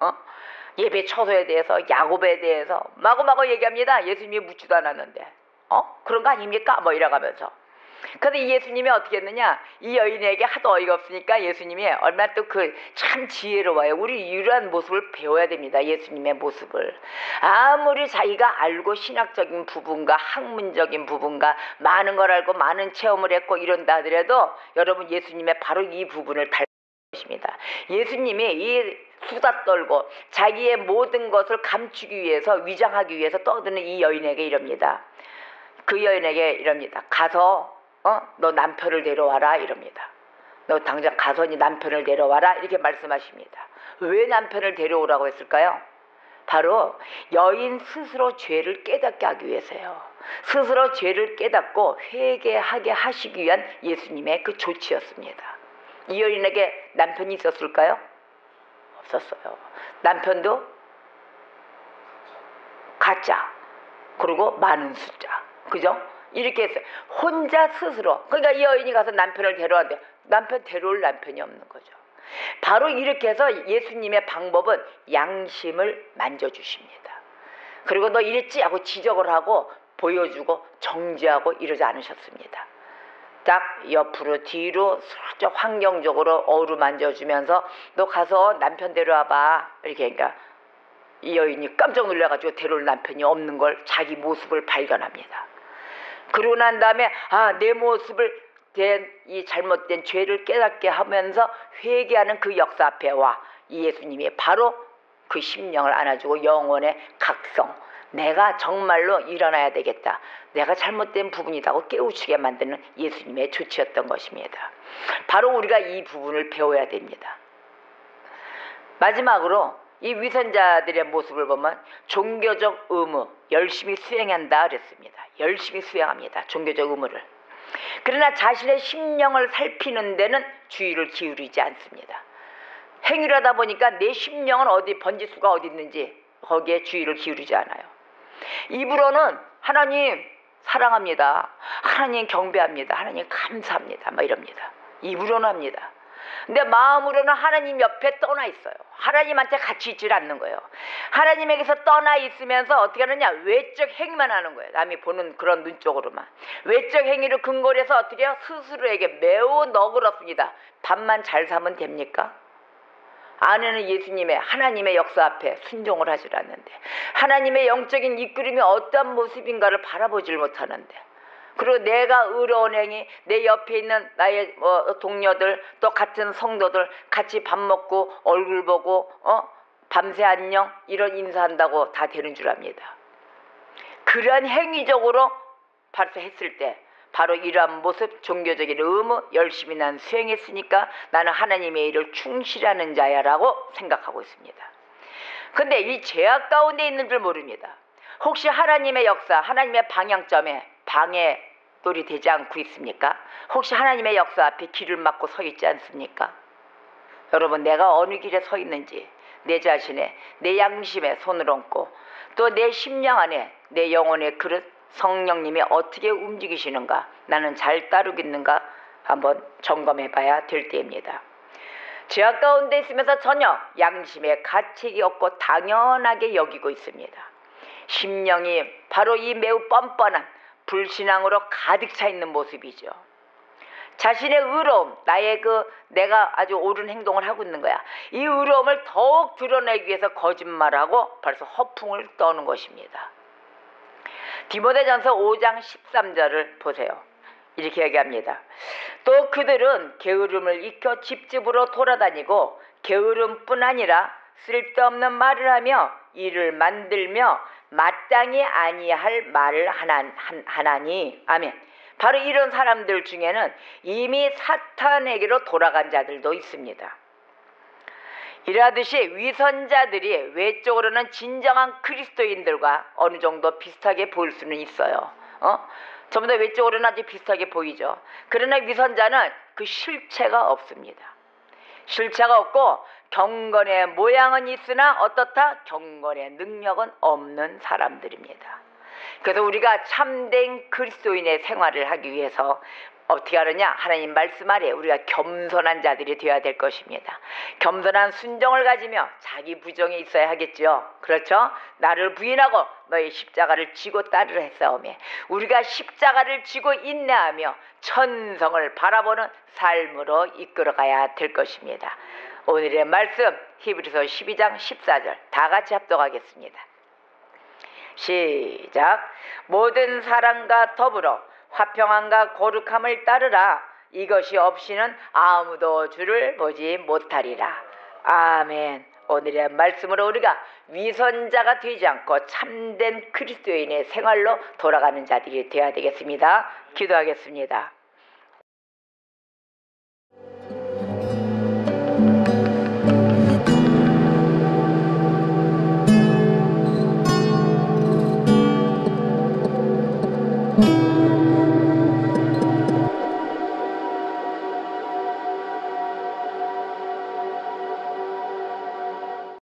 A: 예배 처소에 대해서, 야곱에 대해서 마구마구 얘기합니다. 예수님이 묻지도 않았는데 그런 거 아닙니까? 뭐 이래가면서. 그런데 예수님이 어떻게 했느냐? 이 여인에게 하도 어이가 없으니까 예수님이 얼마나 또 그 참 지혜로워요. 우리 이러한 모습을 배워야 됩니다. 예수님의 모습을. 아무리 자기가 알고 신학적인 부분과 학문적인 부분과 많은 걸 알고 많은 체험을 했고 이런다 하더라도 여러분 예수님의 바로 이 부분을 닮은 것입니다. 예수님이 이 수다 떨고 자기의 모든 것을 감추기 위해서, 위장하기 위해서 떠드는 이 여인에게 이럽니다. 그 여인에게 이럽니다. 가서 너 남편을 데려와라 이럽니다. 너 당장 가서 네 남편을 데려와라 이렇게 말씀하십니다. 왜 남편을 데려오라고 했을까요? 바로 여인 스스로 죄를 깨닫게 하기 위해서요. 스스로 죄를 깨닫고 회개하게 하시기 위한 예수님의 그 조치였습니다. 이 여인에게 남편이 있었을까요? 없었어요. 남편도 가짜, 그리고 많은 숫자, 그죠? 이렇게 했어요. 혼자 스스로. 그러니까 이 여인이 가서 남편을 데려왔는데 남편 데려올 남편이 없는 거죠. 바로 이렇게 해서 예수님의 방법은 양심을 만져주십니다. 그리고 너 이랬지 하고 지적을 하고 보여주고 정지하고 이러지 않으셨습니다. 딱 옆으로 뒤로 슬쩍 환경적으로 어루만져주면서 너 가서 남편 데려와봐 이렇게. 그러니까 이 여인이 깜짝 놀라가지고 데려올 남편이 없는 걸 자기 모습을 발견합니다. 그러고 난 다음에 내 모습을 이 잘못된 죄를 깨닫게 하면서 회개하는 그 역사 앞에 와 이 예수님이 바로 그 심령을 안아주고 영혼의 각성, 내가 정말로 일어나야 되겠다, 내가 잘못된 부분이라고 깨우치게 만드는 예수님의 조치였던 것입니다. 바로 우리가 이 부분을 배워야 됩니다. 마지막으로 이 위선자들의 모습을 보면 종교적 의무 열심히 수행한다 그랬습니다. 열심히 수행합니다. 종교적 의무를. 그러나 자신의 심령을 살피는 데는 주의를 기울이지 않습니다. 행위를 하다 보니까 내 심령은 어디, 번지수가 어디 있는지 거기에 주의를 기울이지 않아요. 입으로는 하나님 사랑합니다, 하나님 경배합니다, 하나님 감사합니다 막 이럽니다. 입으로는 합니다. 근데 마음으로는 하나님 옆에 떠나 있어요. 하나님한테 같이 있질 않는 거예요. 하나님에게서 떠나 있으면서 어떻게 하느냐, 외적 행위만 하는 거예요. 남이 보는 그런 눈 쪽으로만. 외적 행위를 근거로 해서 어떻게 해요? 스스로에게 매우 너그럽습니다. 밥만 잘 사면 됩니까? 아내는 예수님의, 하나님의 역사 앞에 순종을 하질 않는데, 하나님의 영적인 이끌림이 어떤 모습인가를 바라보질 못하는데, 그리고 내가 의로운 행위, 내 옆에 있는 나의 동료들, 또 같은 성도들 같이 밥 먹고 얼굴 보고 밤새 안녕 이런 인사한다고 다 되는 줄 압니다. 그런 행위적으로 벌써 했을 때 바로 이러한 모습, 종교적인 의무 열심히 난 수행했으니까 나는 하나님의 일을 충실하는 자야 라고 생각하고 있습니다. 근데 이 죄악 가운데 있는 줄 모릅니다. 혹시 하나님의 역사, 하나님의 방향점에 방해돌이 되지 않고 있습니까? 혹시 하나님의 역사 앞에 길을 막고 서 있지 않습니까? 여러분, 내가 어느 길에 서 있는지 내 자신의, 내 양심에 손을 얹고 또 내 심령 안에 내 영혼의 그릇 성령님이 어떻게 움직이시는가, 나는 잘 따르고 있는가 한번 점검해 봐야 될 때입니다. 죄악 가운데 있으면서 전혀 양심의 가책이 없고 당연하게 여기고 있습니다. 심령이 바로 이 매우 뻔뻔한 불신앙으로 가득 차 있는 모습이죠. 자신의 의로움, 나의 내가 아주 옳은 행동을 하고 있는 거야. 이 의로움을 더욱 드러내기 위해서 거짓말하고 벌써 허풍을 떠는 것입니다. 디모데전서 5장 13절을 보세요. 이렇게 얘기합니다. 또 그들은 게으름을 익혀 집집으로 돌아다니고 게으름뿐 아니라 쓸데없는 말을 하며 일을 만들며 마땅히 아니할 말을 하나니. 아멘. 바로 이런 사람들 중에는 이미 사탄에게로 돌아간 자들도 있습니다. 이러하듯이 위선자들이 외적으로는 진정한 그리스도인들과 어느 정도 비슷하게 보일 수는 있어요. 전부 다 외적으로는 아주 비슷하게 보이죠. 그러나 위선자는 그 실체가 없습니다. 실체가 없고 경건의 모양은 있으나 어떻다? 경건의 능력은 없는 사람들입니다. 그래서 우리가 참된 그리스도인의 생활을 하기 위해서 어떻게 하느냐? 하나님 말씀 아래 우리가 겸손한 자들이 되어야 될 것입니다. 겸손한 순종을 가지며 자기 부정이 있어야 하겠죠. 그렇죠? 나를 부인하고 너의 십자가를 지고 따르라 했사오매 우리가 십자가를 지고 인내하며 천성을 바라보는 삶으로 이끌어가야 될 것입니다. 오늘의 말씀 히브리서 12장 14절 다 같이 합독하겠습니다. 시작. 모든 사랑과 더불어 화평함과 거룩함을 따르라. 이것이 없이는 아무도 주를 보지 못하리라. 아멘. 오늘의 말씀으로 우리가 위선자가 되지 않고 참된 그리스도인의 생활로 돌아가는 자들이 되어야 되겠습니다. 기도하겠습니다.